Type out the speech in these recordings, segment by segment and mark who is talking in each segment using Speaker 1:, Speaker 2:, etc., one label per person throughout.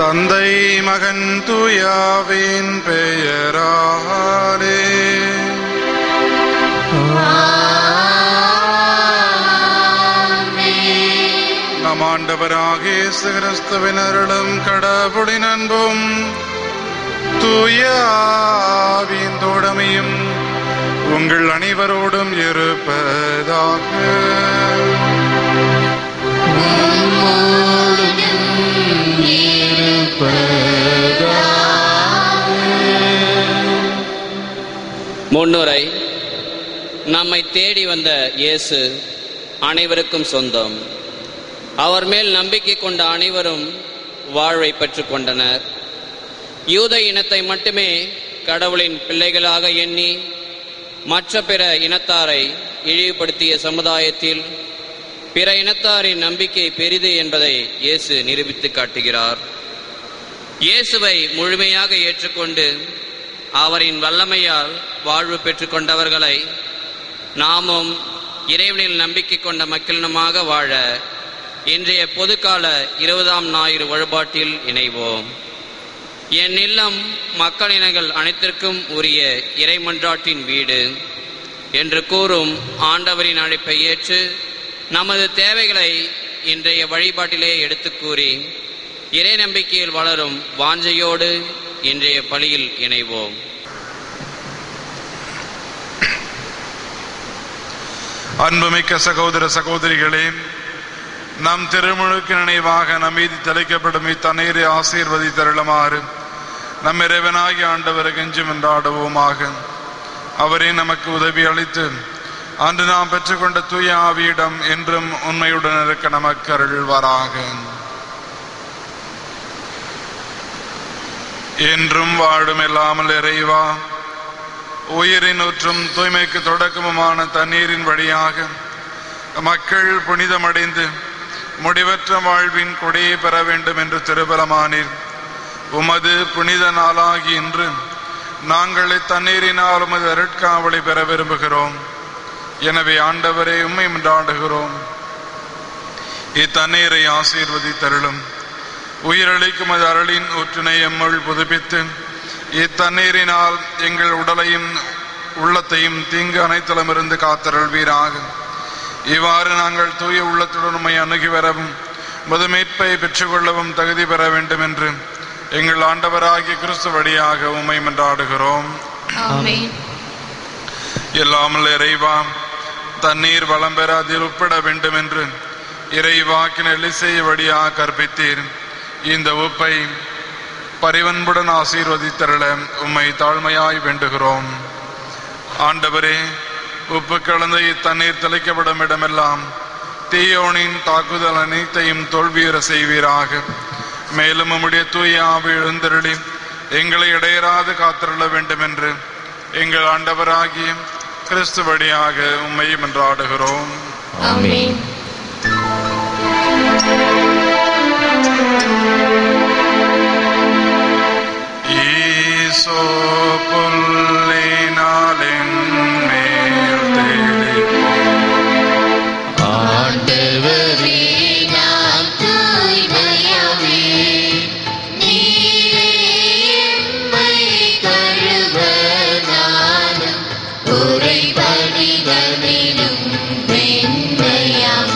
Speaker 1: தந்தை மகன் தூயாவின் பெயராலே. நம் ஆண்டவராகிய இயேசு கிறிஸ்துவின் அருளும் கடவுளின் அன்பும் தூய ஆவியின் தோழமையும் உங்கள் அனைவரோடும் இருப்பதாக.
Speaker 2: முன்னுரை. நம்மை தேடி வந்த இயேசு அனைவருக்கும் சொந்தம். அவர் மேல் நம்பிக்கை கொண்ட அனைவரும் வாழ்வை பெற்றுக் கொண்டனர். யூத இனத்தை மட்டுமே கடவுளின் பிள்ளைகளாக எண்ணி மற்ற பிற இனத்தாரை இழிவுபடுத்திய சமுதாயத்தில் பிற இனத்தாரின் நம்பிக்கை பெரிது என்பதை இயேசு நிரூபித்து காட்டுகிறார். இயேசுவை முழுமையாக ஏற்றுக்கொண்டு அவரின் வல்லமையால் வாழ்வு பெற்று கொண்டவர்களை நாமும் இறைவனில் நம்பிக்கை கொண்ட மக்களினமாக வாழ இன்றைய பொதுக்கால 20ஆம் ஞாயிறு வழிபாட்டில் இணைவோம். என் இல்லம் மக்களினங்கள் அனைத்திற்கும் உரிய இறைமன்றாட்டின் வீடு என்று கூறும் ஆண்டவரின் அழைப்பை ஏற்று நமது தேவைகளை இன்றைய வழிபாட்டிலே எடுத்து கூறி இறை நம்பிக்கையில் வளரும் வாஞ்சையோடு இன்றைய பலியில் இணைவோம்.
Speaker 1: அன்புமிக்க சகோதர சகோதரிகளே, நம் திருமுழுக்கு நினைவாக நம் மீது தெளிக்கப்படும் இத்தண்ணீரை ஆசீர்வதித்தருளுமாறு நம் இறைவனாகிய ஆண்டவரை கெஞ்சி மன்றாடுவோமாக. அவரே நமக்கு உதவி அளித்து அன்று நாம் பெற்றுக்கொண்ட தூய ஆவியிடம் என்றும் உண்மையுடன் இருக்க நமக்கு அருள்வாராக. என்றும் வாழும் இல்லாமல் இறைவா, உயிரின் ஊற்றும் தூய்மைக்கு தொடக்கமுமான தண்ணீரின் வழியாக மக்கள் புனிதமடைந்து முடிவற்ற வாழ்வின் கொடையை பெற வேண்டும் என்று திருபலமானீர். உமது புனித நாளாகி இன்று நாங்கள் இத்தண்ணீரினால் உமது அருட்காவலை பெற விரும்புகிறோம். எனவே ஆண்டவரே, உம்மை மன்றாடுகிறோம், இத்தண்ணீரை ஆசீர்வதித்தருளும். உயிரளிக்கும் அது அருளின் ஊற்றினை எம்முள் புதுப்பித்து இத்தண்ணீரினால் எங்கள் உடலையும் உள்ளத்தையும் தீங்கு அனைத்திலுமிருந்து காத்தருள்வீராக. இவ்வாறு நாங்கள் தூய உள்ளத்துடன் உம்மை அணுகி வரவும் முதுமீட்பை பெற்றுக்கொள்ளவும் தகுதி பெற வேண்டும் என்று எங்கள் ஆண்டவராகிய கிறிஸ்து வழியாக உம்மை மன்றாடுகிறோம். எல்லாமல் இறைவா, தண்ணீர் வளம் பெற அதில் உட்பட வேண்டும் என்று இறைவாக்கின் எலிசேயை வழியாக கற்பித்தீர். இந்த உப்பை பரிவன்புடன் ஆசீர்வதித்தருள உம்மை தாழ்மையாய் வேண்டுகிறோம். ஆண்டவரே, உப்பு கலந்த இத்தண்ணீர் தெளிக்கப்படும் இடமெல்லாம் தீயோனின் தாக்குதல் அனைத்தையும் தோல்வியுற செய்வீராக. மேலும் உம்முடைய தூய ஆவி எழுந்தருளி எங்களை இடையராது காத்திருள வேண்டும் என்று எங்கள் ஆண்டவராகிய கிறிஸ்து வழியாக உம்மை மன்றாடுகிறோம்.
Speaker 3: ஆமென்.
Speaker 1: ஈசோ புல்லினாலின் மேல்
Speaker 3: ஆண்டவரே, நாம் தூய்மையாவே நீரே எம்மை கழுவ நானும் உறைபடிதனிலும் வெண்மையாம்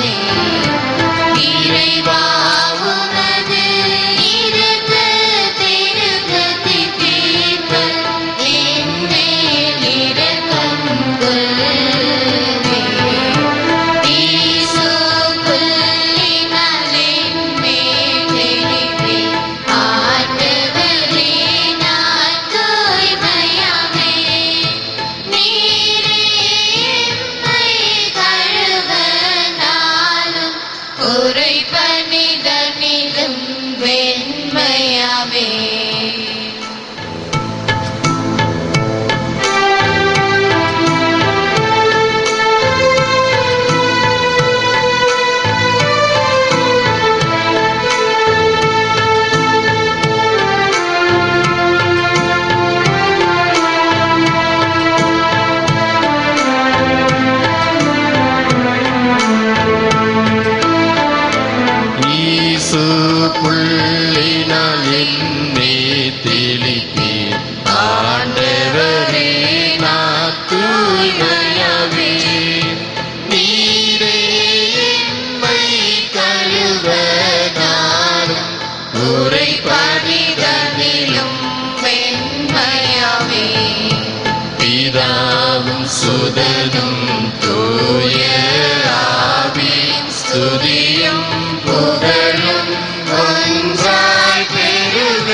Speaker 4: என்னை தெளிப்பீர். ஆண்டவரே நான் தூய்மையாவேன். நீரே எம்மை கழுவ நானும்
Speaker 3: உரைப்பதிதனிலும் வெண்மையாவே.
Speaker 4: பிதாவும் சுதனும் தூய ஆவியின் ஸ்துதியும் புகழும்
Speaker 3: ஒன்றாய் பெருக.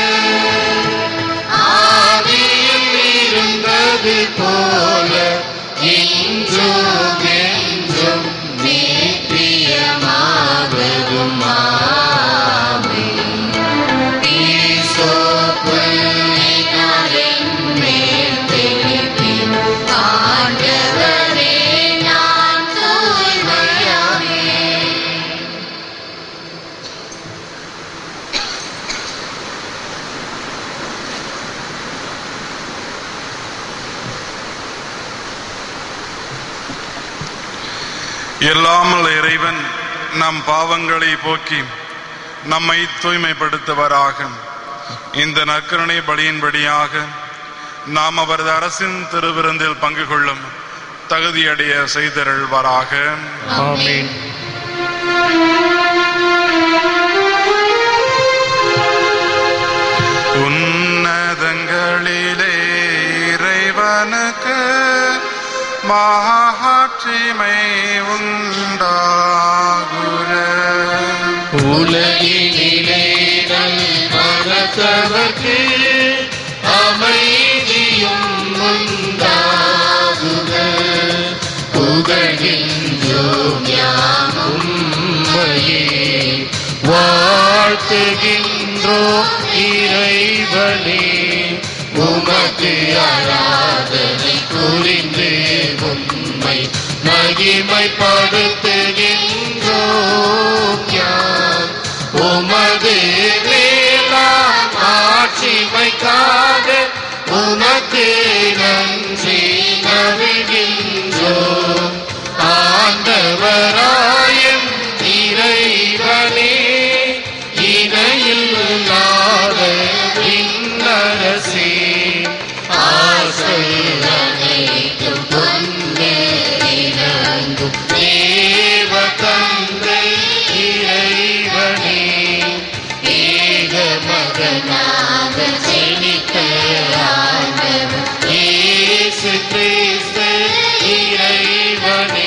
Speaker 4: ஆதியில் இருந்தது போல இன்றும் என்றும் நித்தியமாவதும் ஆமென்.
Speaker 3: ஈசோப்புள்ளினாரின் மேல் தெளிப்பின் ஆண்டவரே நான் தூய்மையாவே.
Speaker 1: எல்லாமல் இறைவன் நம் பாவங்களை போக்கி நம்மை தூய்மைப்படுத்துவராக. இந்த நற்கருணை பலியின்படியாக நாம் அவரது அரசின் திருவிருந்தில் பங்கு கொள்ளும் தகுதியடைய செய்தருள்வாராக.
Speaker 4: ஆமென்.
Speaker 1: உன்னதங்களிலே இறைவனுக்கு மாட்சிமை உண்டாகுக.
Speaker 4: உலகினிலே மனத்தவர்க்கு அமைதியும் உண்டாகுக. புகழ்கின்றோம் யாம் உம்மையே, வாழ்த்துகின்றோம் இறைவனே. உமக்கு ஆராதனை புரிந்து உம்மை மகிமைப்படுத்துகின்றோம் யாம். உமது வேளாண் ஆட்சிமைக்காக உமக்கு நன்றி நல்கின்றோம். ஆண்டவராயும் இறைவனே, இணையில்லாத விண்ணரசே, ஆசைகள் அனைத்தும் கொண்டு இறங்கும் தேவ தந்தை இறைவனே, ஏக மகனாக ஜெனித்த ஆண்டவர் இயேசு கிறிஸ்து இறைவனே,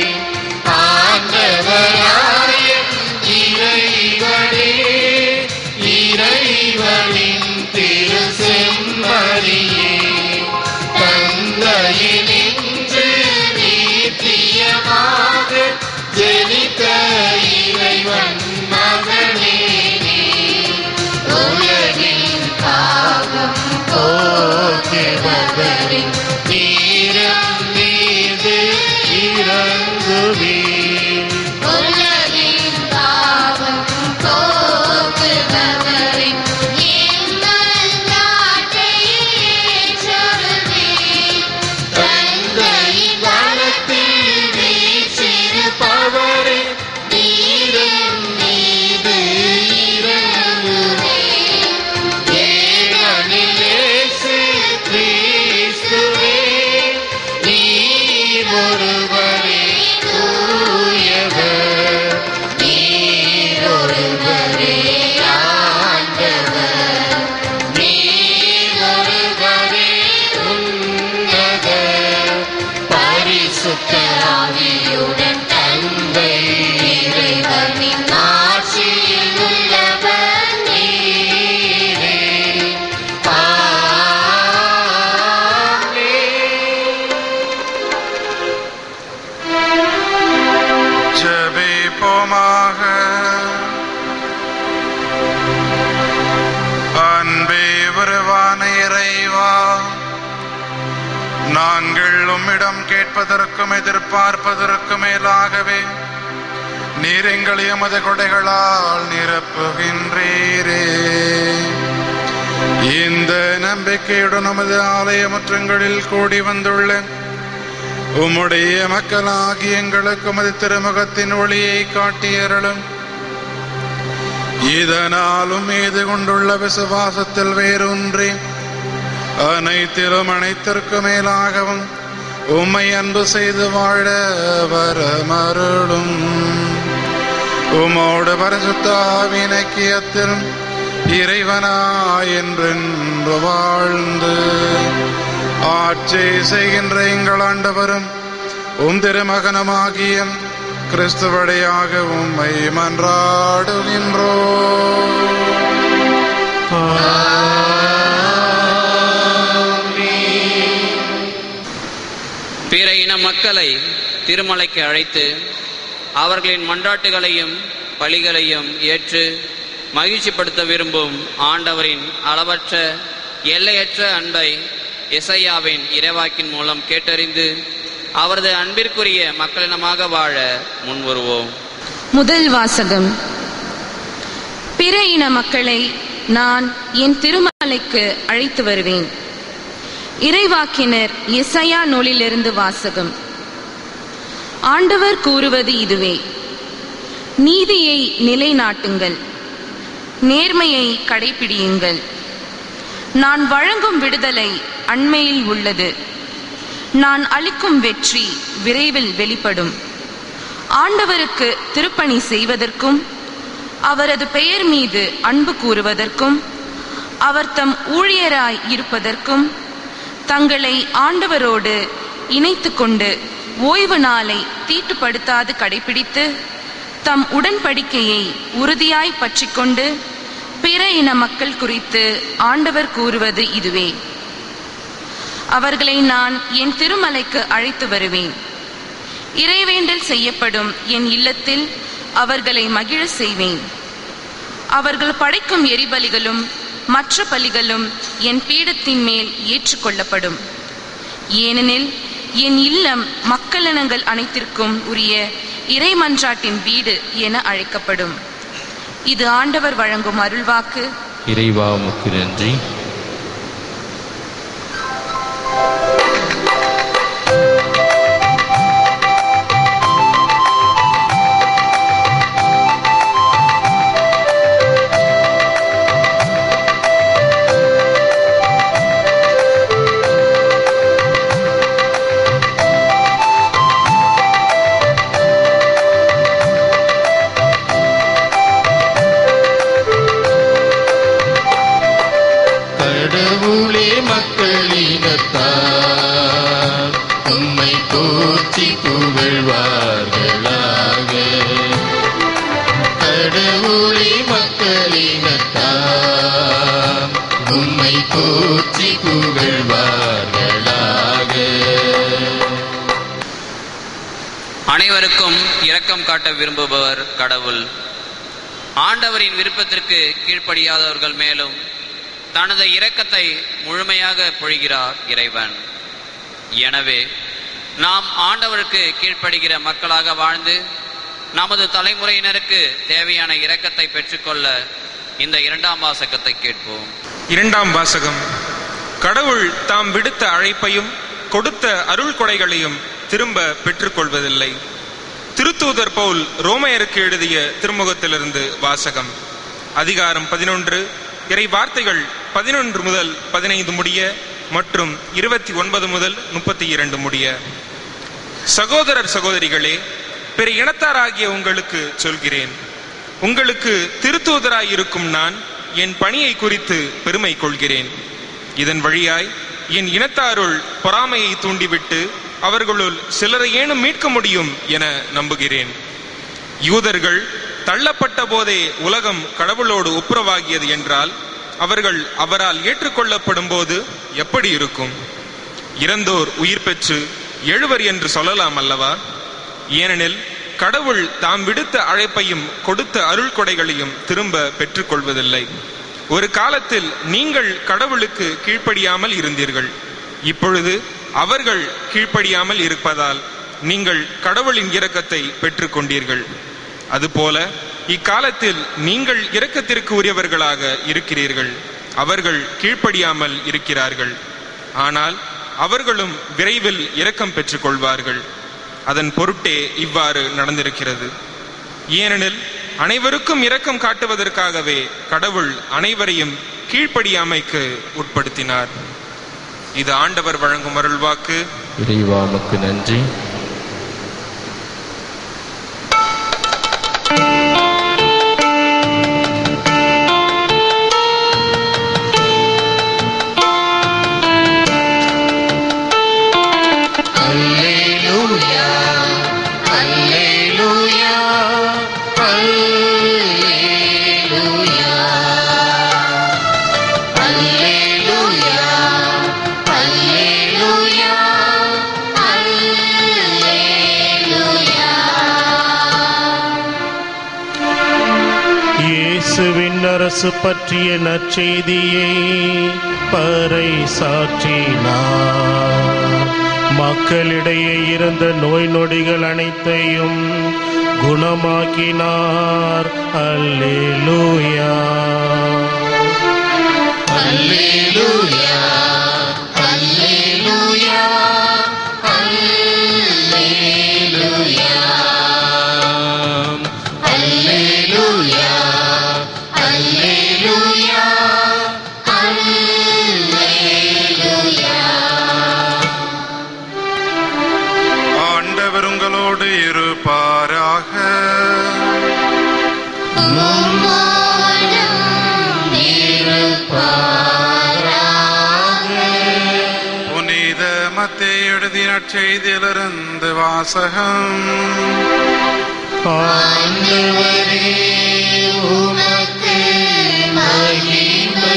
Speaker 4: ஆண்டவராயும் இறைவனே, இறைவனின் திரு செம்மறியே, தந்தையினின்று நித்தியமாக ஜெனித்த இறைவன் மகனே,
Speaker 3: உலகின் பாவம்
Speaker 4: போக்குபவரின் நீரம் மீது இறங்குவீர்.
Speaker 3: உலகின் பாவம் போக்குபவரின் எங்கள் நாட்டை ஏற்றருள்வீர்.
Speaker 4: தந்தையின் வலத்தில் வீற்றிருப்பவரே, நீரின் மீது இறங்குவீர். ஏனெனில் இயேசு கிறிஸ்துவே, நீர் ஒருவரே தூயவர், நீர் ஒருவரே ஆண்டவர், நீர் ஒருவரே உன்னதர். பரிசுத்த ஆவியுடன் தந்தை இறைவனின் ஆட்சியில் உள்ளவர் நீரே. ஆமென்.
Speaker 1: ஜெபிப்போமாக. அன்பே உருவான இறைவா, நாங்கள் உம்மிடம் கேட்பதற்கும் எதிர்பார்ப்பதற்கும் மேலாகவே நீர் எங்களை எமது கொடைகளால் நிரப்புகின்றீரே. இந்த நம்பிக்கையுடன் நமது ஆலய முற்றங்களில் கூடி வந்துள்ள உம்முடைய மக்களாகி எங்களுக்கு உமது திருமுகத்தின் ஒளியை காட்டியருளும். இதனாலும் மீது கொண்டுள்ள விசுவாசத்தில் வேரூன்றி அனைத்திலும் அனைத்திற்கு மேலாகவும் உம்மை அன்பு செய்து வாழ வரமருளும். உமோடு பரிசுத்த ஆவியின் ஐக்கியத்தில் இறைவனாய் என்றென்று வாழ்ந்து ஆட்சி செய்கின்ற எங்கள் ஆண்டவரும் உம் திருமகனமாகிய கிறிஸ்து வழியாக உம்மை மன்றாடுகின்றோம்.
Speaker 2: பிற இன மக்களை திருமலைக்கு அழைத்து அவர்களின் மன்றாட்டுகளையும் பலிகளையும் ஏற்று மகிழ்ச்சிப்படுத்த விரும்பும் ஆண்டவரின் அளவற்ற எல்லையற்ற அன்பை எசையாவின் இறைவாக்கின் மூலம் கேட்டறிந்து அவரது அன்பிற்குரிய மக்களினமாக வாழ முன்வருவோம்.
Speaker 5: முதல் வாசகம். பிற இன மக்களை நான் என் திருமலைக்கு அழைத்து வருவேன். இறைவாக்கினர் எசையா நூலிலிருந்து வாசகம். ஆண்டவர் கூறுவது இதுவே: நீதியை நிலைநாட்டுங்கள், நேர்மையை கடைபிடியுங்கள். நான் வழங்கும் விடுதலை அண்மையில் உள்ளது, நான் அளிக்கும் வெற்றி விரைவில் வெளிப்படும். ஆண்டவருக்கு திருப்பணி செய்வதற்கும் அவரது பெயர் மீது அன்பு கூறுவதற்கும் அவர் தம் ஊழியராய் இருப்பதற்கும் தங்களை ஆண்டவரோடு இணைத்து கொண்டு ஓய்வு நாளை தீட்டுப்படுத்தாது கடைபிடித்து தம் உடன்படிக்கையை உறுதியாய் பற்றிக்கொண்டு பிற இன மக்கள் குறித்து ஆண்டவர் கூறுவது இதுவே: அவர்களை நான் என் திருமலைக்கு அழைத்து வருவேன். இறைவேண்டல் செய்யப்படும் என் இல்லத்தில் அவர்களை மகிழ செய்வேன். அவர்கள் படைக்கும் எரிபலிகளும் மற்ற பலிகளும் என் பீடத்தின் மேல் ஏற்றுக்கொள்ளப்படும். ஏனெனில் என் இல்லம் மக்களினங்கள் அனைத்திற்கும் உரிய இறைமன்றாட்டின் வீடு என அழைக்கப்படும். இது ஆண்டவர் வழங்கும் அருள்வாக்கு.
Speaker 6: இறைவா உமக்கு நன்றி.
Speaker 4: உம்மை போற்றி புகழ்வார்களாக. கடவுளே மக்களினத்தார் உம்மை போற்றி புகழ்வார்களாக.
Speaker 2: அனைவருக்கும் இரக்கம் காட்ட விரும்புபவர் கடவுள். ஆண்டவரின் விருப்பத்திற்கு கீழ்ப்படியாதவர்கள் மேலும் தனது இரக்கத்தை முழுமையாக பொழிகிறார் இறைவன். எனவே நாம் ஆண்டவருக்கு கீழ்ப்படுகிற மக்களாக வாழ்ந்து நமது தலைமுறையினருக்கு தேவையான இரக்கத்தை பெற்றுக்கொள்ள இந்த இரண்டாம் வாசகத்தை கேட்போம்.
Speaker 7: இரண்டாம் வாசகம். கடவுள் தாம் விடுத்த அழைப்பையும் கொடுத்த அருள் கொடைகளையும் திரும்ப பெற்றுக்கொள்வதில்லை. திருத்தூதர் பவுல் ரோமையருக்கு எழுதிய திருமுகத்திலிருந்து வாசகம். அதிகாரம் 11, இறை வார்த்தைகள் 11 முதல் 15 முடிய மற்றும் 29 முதல் 32 முடிய. சகோதரர் சகோதரிகளே, பிற இனத்தாராகிய உங்களுக்கு சொல்கிறேன். உங்களுக்கு திருத்தூதராயிருக்கும் நான் என் பணியை குறித்து பெருமை கொள்கிறேன். இதன் வழியாய் என் இனத்தாருள் பொறாமையை தூண்டிவிட்டு அவர்களுள் சிலரை ஏனும் மீட்க முடியும் என நம்புகிறேன். யூதர்கள் தள்ளப்பட்ட போதே உலகம் கடவுளோடு ஒப்புரவாகியது என்றால் அவர்கள் அவரால் ஏற்றுக்கொள்ளப்படும் போது எப்படி இருக்கும்? இறந்தோர் உயிர் பெற்று எழுவர் என்று சொல்லலாம் அல்லவா? ஏனெனில் கடவுள் தாம் விடுத்த அழைப்பையும் கொடுத்த அருள் கொடைகளையும் திரும்ப பெற்றுக்கொள்வதில்லை. ஒரு காலத்தில் நீங்கள் கடவுளுக்கு கீழ்ப்படியாமல் இருந்தீர்கள். இப்பொழுது அவர்கள் கீழ்ப்படியாமல் இருப்பதால் நீங்கள் கடவுளின் இரக்கத்தை பெற்றுக்கொண்டீர்கள். அதுபோல இக்காலத்தில் நீங்கள் இரக்கத்திற்கு உரியவர்களாக இருக்கிறீர்கள். அவர்கள் கீழ்ப்படியாமல் இருக்கிறார்கள். ஆனால் அவர்களும் விரைவில் இரக்கம் பெற்றுக் கொள்வார்கள். அதன் பொருட்டே இவ்வாறு நடந்திருக்கிறது. ஏனெனில் அனைவருக்கும் இரக்கம் காட்டுவதற்காகவே கடவுள் அனைவரையும் கீழ்ப்படியாமைக்கு உட்படுத்தினார். இது ஆண்டவர் வழங்கும் அருள்வாக்கு.
Speaker 6: இறைவா உமக்கு நன்றி.
Speaker 4: அல்லேலூயா, அல்லேலூயா, அல்லேலூயா, அல்லேலூயா, அல்லேலூயா, அல்லேலூயா.
Speaker 8: இயேசுவின் அரசு பற்றிய நற்செய்தியை பறைசாற்றினார். மக்களிடையே இருந்த நோய் நொடிகள் அனைத்தையும் குணமாக்கினார். அல்லேலூயா,
Speaker 4: அல்லேலூயா, அல்லேலூயா, அல்லேலூயா, அல்லேலூயா, அல்லேலூயா, அல்லேலூயா.
Speaker 1: ஆண்டவர் உங்களோடு இருப்பாராக.
Speaker 3: உம்மோடும் இருப்பாராக.
Speaker 1: புனித மத்தேயு எழுதிய நற்செய்தியிலிருந்து வாசகம்.
Speaker 4: ஆண்டவரே, உமக்கு மகிமை.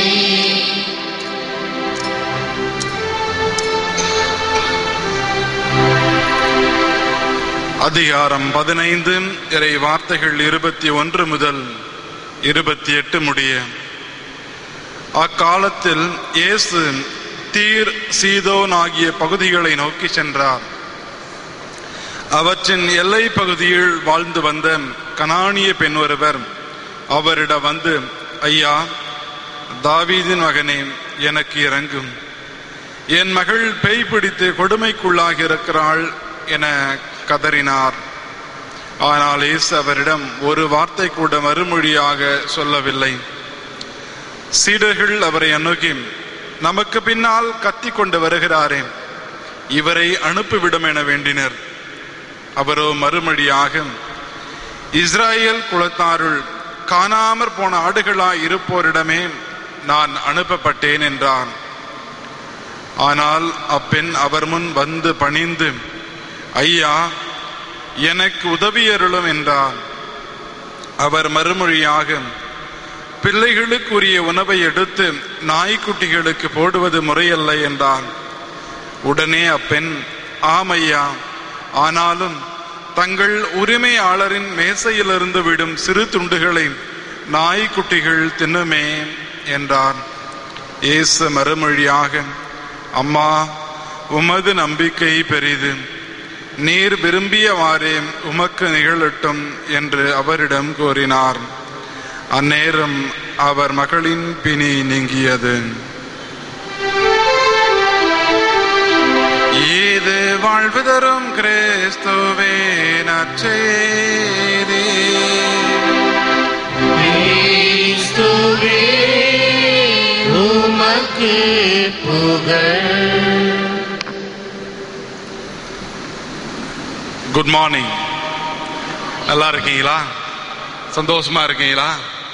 Speaker 1: அதிகாரம் 15, இறை வார்த்தைகள் 21 முதல் 28 முடிய. அக்காலத்தில் இயேசு தீர், சீதோன் ஆகிய பகுதிகளை நோக்கி சென்றார். அவற்றின் எல்லை பகுதியில் வாழ்ந்து வந்த கனானிய பெண் ஒருவர் அவரிடம் வந்து, ஐயா, தாவீதின் மகனே, எனக்கு இறங்கும். என் மகள் பேய் பிடித்து கொடுமைக்குள்ளாகி இருக்கிறாள் என கதறினார். ஆனால் இயேசு அவரிடம் ஒரு வார்த்தை கூட மறுமொழியாக சொல்லவில்லை. சீடர்கள் அவரை அணுகி, நமக்கு பின்னால் கத்தி கொண்டு வருகிறாரே, இவரை அனுப்பிவிடும் என வேண்டினர். அவரோ மறுமொழியாக, இஸ்ராயேல் குலத்தாருள் காணாமற் போன ஆடுகளாய் இருப்போரிடமே நான் அனுப்பப்பட்டேன் என்றார். ஆனால் அப்பெண் அவர் முன் வந்து பணிந்து, ஐயா, எனக்கு உதவியருளும் என்றார். அவர் மறுமொழியாக, பிள்ளைகளுக்குரிய உணவை எடுத்து நாய்க்குட்டிகளுக்கு போடுவது முறையல்ல என்றார். உடனே அப்பெண், ஆமையா, ஆனாலும் தங்கள் உரிமையாளரின் மேசையிலிருந்து விடும் சிறு துண்டுகளை நாய்க்குட்டிகள் தின்னுமே என்றார். இயேசு மறுமொழியாக, அம்மா, உமது நம்பிக்கை பெரிது, நீர் விரும்பியவாறே உமக்கு நிகழட்டும் என்று அவரிடம் கூறினார். அந்நேரம் அவர் மகளின் பிணி நீங்கியது. இது வாழ்வு தரும் கிறிஸ்துவே நற்செய்தி.
Speaker 4: கிறிஸ்துவே, உமக்கு புகழ்.
Speaker 1: Good morning. நல்லா இருக்கீங்களா? சந்தோஷமா இருக்கீங்களா?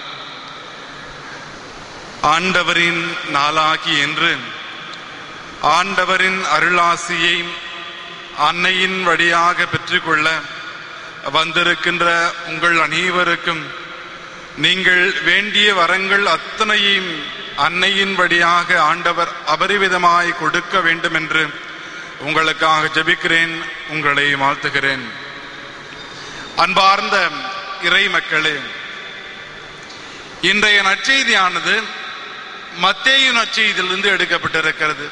Speaker 1: ஆண்டவரின் நாளாகி என்று ஆண்டவரின் அருளாசியை அன்னையின் வழியாக பெற்றுக்கொள்ள வந்திருக்கின்ற உங்கள் அனைவருக்கும் நீங்கள் வேண்டிய வரங்கள் அத்தனையும் அன்னையின் வழியாக ஆண்டவர் அபரிவிதமாய் கொடுக்க வேண்டும் என்று உங்களுக்காக ஜெபிக்கிறேன், உங்களை வாழ்த்துகிறேன். அன்பார்ந்த இறை மக்களே, இன்றைய நற்செய்தியானது மத்தேயு நற்செய்தியிலிருந்து எடுக்கப்பட்டிருக்கிறது.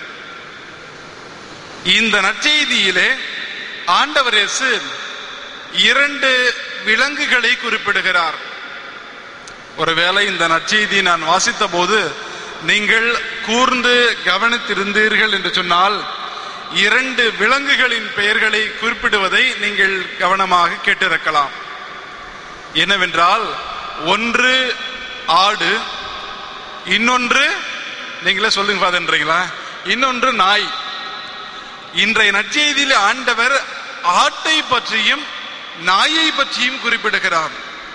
Speaker 1: இந்த நற்செய்தியிலே ஆண்டவர் இயேசு 2 விலங்குகளை குறிப்பிடுகிறார். ஒருவேளை இந்த நற்செய்தி நான் வாசித்த போது நீங்கள் கூர்ந்து கவனித்திருந்தீர்கள் என்று சொன்னால் 2 விலங்குகளின் பெயர்களை குறிப்பிடுவதை நீங்கள் கவனமாக கேட்டிருக்கலாம். என்னவென்றால், ஒன்று ஆடு, இன்னொன்று நீங்களே சொல்லுங்க ஃபாதர்ன்றீங்களா, இன்னொன்று நாய். இன்றைய நற்செய்தியில் ஆண்டவர் ஆட்டை பற்றியும் நாயை பற்றியும் குறிப்பிடுகிறார்.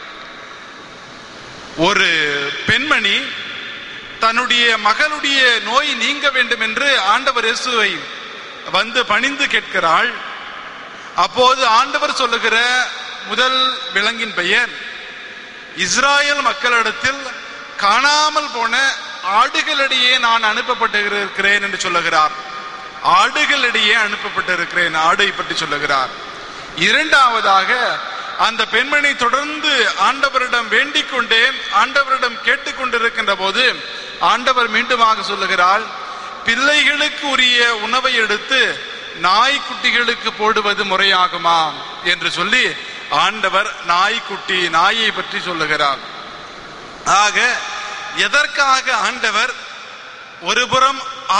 Speaker 1: ஒரு பெண்மணி தன்னுடைய மகளுடைய நோய் நீங்க வேண்டும் என்று ஆண்டவர் இயேசுவை வந்து பணிந்து கேட்கிறாள். அப்போது ஆண்டவர் சொல்லுகிற முதல் விலங்கின் பெயர் இஸ்ராயல் மக்களிடத்தில் காணாமல் போன ஆடுகளிடையே நான் அனுப்பப்பட்டிருக்கிறேன் என்று சொல்லுகிறார். ஆடுகளிடையே அனுப்பப்பட்டிருக்கிறேன், ஆடை பற்றி சொல்லுகிறார். இரண்டாவதாக அந்த பெண்மணி தொடர்ந்து ஆண்டவரிடம் வேண்டிக் கொண்டே ஆண்டவரிடம் கேட்டுக்கொண்டிருக்கின்ற போது ஆண்டவர் மீண்டுமாக சொல்லுகிறார், பிள்ளைகளுக்கு உரிய உணவை எடுத்து நாய்க்குட்டிகளுக்கு போடுவது முறையாகுமா என்று சொல்லி ஆண்டவர் நாய்க்குட்டி, நாயை பற்றி சொல்லுகிறார். ஆக எதற்காக ஆண்டவர் ஒருபுறம்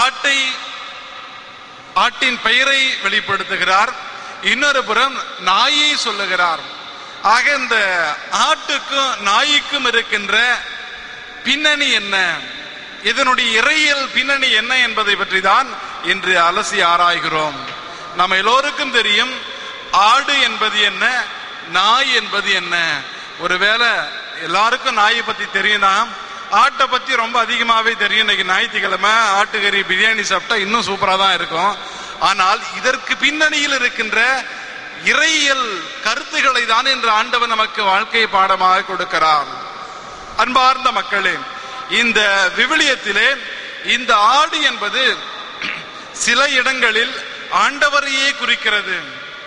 Speaker 1: ஆட்டின் பெயரை வெளிப்படுத்துகிறார், இன்னொரு புறம் நாயை சொல்லுகிறார். ஆக இந்த ஆட்டுக்கும் நாய்க்கும் இருக்கின்ற பின்னணி என்ன, இதனுடைய இறையியல் பின்னணி என்ன என்பதை பற்றி தான் இன்று அலசி ஆராய்கிறோம். நம்ம எல்லோருக்கும் தெரியும் ஆடு என்பது என்ன, நாய் என்பது என்ன. ஒருவேளை எல்லாருக்கும் நாயை பத்தி தெரியும்னா ஆட்டை பத்தி ரொம்ப அதிகமாவே தெரியும். இன்னைக்கு ஞாயிற்றுக்கிழமை ஆட்டுக்கறி பிரியாணி சாப்பிட்டா இன்னும் சூப்பரா தான் இருக்கும். ஆனால் இதற்கு பின்னணியில் இருக்கின்ற இறையியல் கருத்துக்களை தான் இன்று ஆண்டவர் நமக்கு வாழ்க்கை பாடமாக கொடுக்கிறார். அன்பார்ந்த மக்களே, இந்த விவிலியத்திலே இந்த ஆடு என்பது சில இடங்களில் ஆண்டவரையே குறிக்கிறது.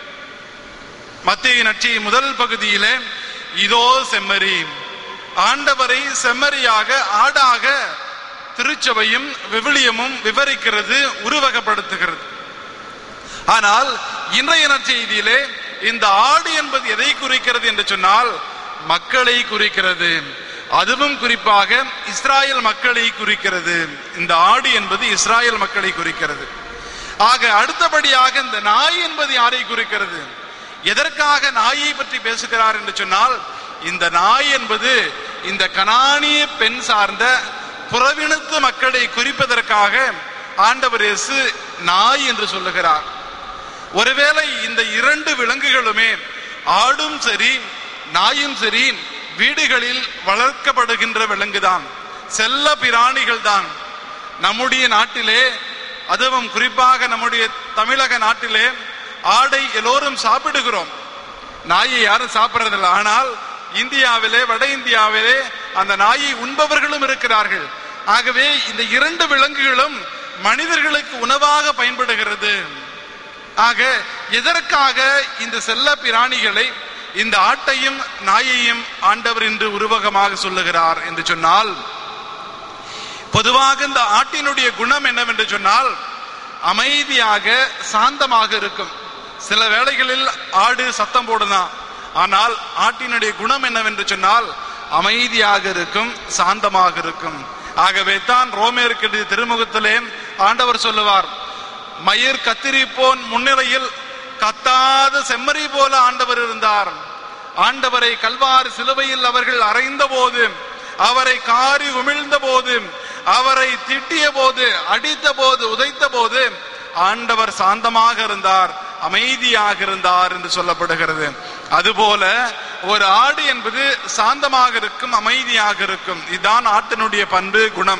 Speaker 1: மத்தேயு நற்செய்தி முதல் பகுதியிலே இதோ செம்மறி, ஆண்டவரை செம்மறியாக ஆடாக திருச்சபையும் விவிலியமும் விவரிக்கிறது, உருவகப்படுத்துகிறது. ஆனால் இன்றைய நற்செய்தியிலே இந்த ஆடு என்பது எதை குறிக்கிறது என்று சொன்னால் மக்களை குறிக்கிறது. அதுவும் குறிப்பாக இஸ்ராயல் மக்களை குறிக்கிறது. இந்த ஆடு என்பது இஸ்ராயல் மக்களை குறிக்கிறது. ஆக அடுத்தபடியாக இந்த நாய் என்பது யாரை குறிக்கிறது? எதற்காக நாயை பற்றி பேசுகிறார் என்று சொன்னால் இந்த நாய் என்பது இந்த கனானிய பெண் சார்ந்த புறவினத்து மக்களை குறிப்பதற்காக ஆண்டவர் இயேசு நாய் என்று சொல்லுகிறார். ஒருவேளை இந்த இரண்டு விலங்குகளுமே ஆடும் சரி நாயும் சரி வீடுகளில் வளர்க்கப்படுகின்ற விலங்குதான், செல்ல பிராணிகள் தான். நம்முடைய நாட்டிலே, அதுவும் குறிப்பாக நம்முடைய தமிழக நாட்டிலே ஆடை எல்லோரும் சாப்பிடுகிறோம், நாயை யாரும் சாப்பிடுறதில்லை. ஆனால் இந்தியாவிலே, வட இந்தியாவிலே அந்த நாயை உண்பவர்களும் இருக்கிறார்கள். ஆகவே இந்த இரண்டு விலங்குகளும் மனிதர்களுக்கு உணவாக பயன்படுகிறது. ஆக எதற்காக இந்த செல்ல பிராணிகளை, இந்த ஆட்டையும் நாயையும் ஆண்டவர் என்று உருவகமாக சொல்லுகிறார் என்று சொன்னால், பொதுவாக இந்த ஆட்டினுடைய குணம் என்னவென்று சொன்னால் அமைதியாக சாந்தமாக இருக்கும். சில வேளைகளில் ஆடு சத்தம் போடுதான், ஆனால் ஆட்டினுடைய குணம் என்னவென்று சொன்னால் அமைதியாக இருக்கும், சாந்தமாக இருக்கும். ஆகவே தான் ரோமேற்கு திருமுகத்திலே ஆண்டவர் சொல்லுவார், மயிர் கத்திரிப்போன் முன்னிலையில் கத்தாத செம்மறி போல ஆண்டவர் இருந்தார். ஆண்டவரை கல்வாரி சிலுவையில் அவர்கள் அறைந்த போது, அவரை காரி உமிழ்ந்த போது, அவரை திட்டிய போது, அடித்த போது, உதைத்த போது ஆண்டவர் சாந்தமாக இருந்தார், அமைதியாக இருந்தார் என்று சொல்லப்படுகிறது. அதுபோல ஒரு ஆடு என்பது சாந்தமாக இருக்கும், அமைதியாக இருக்கும். இதுதான் ஆட்டினுடைய பண்பு, குணம்.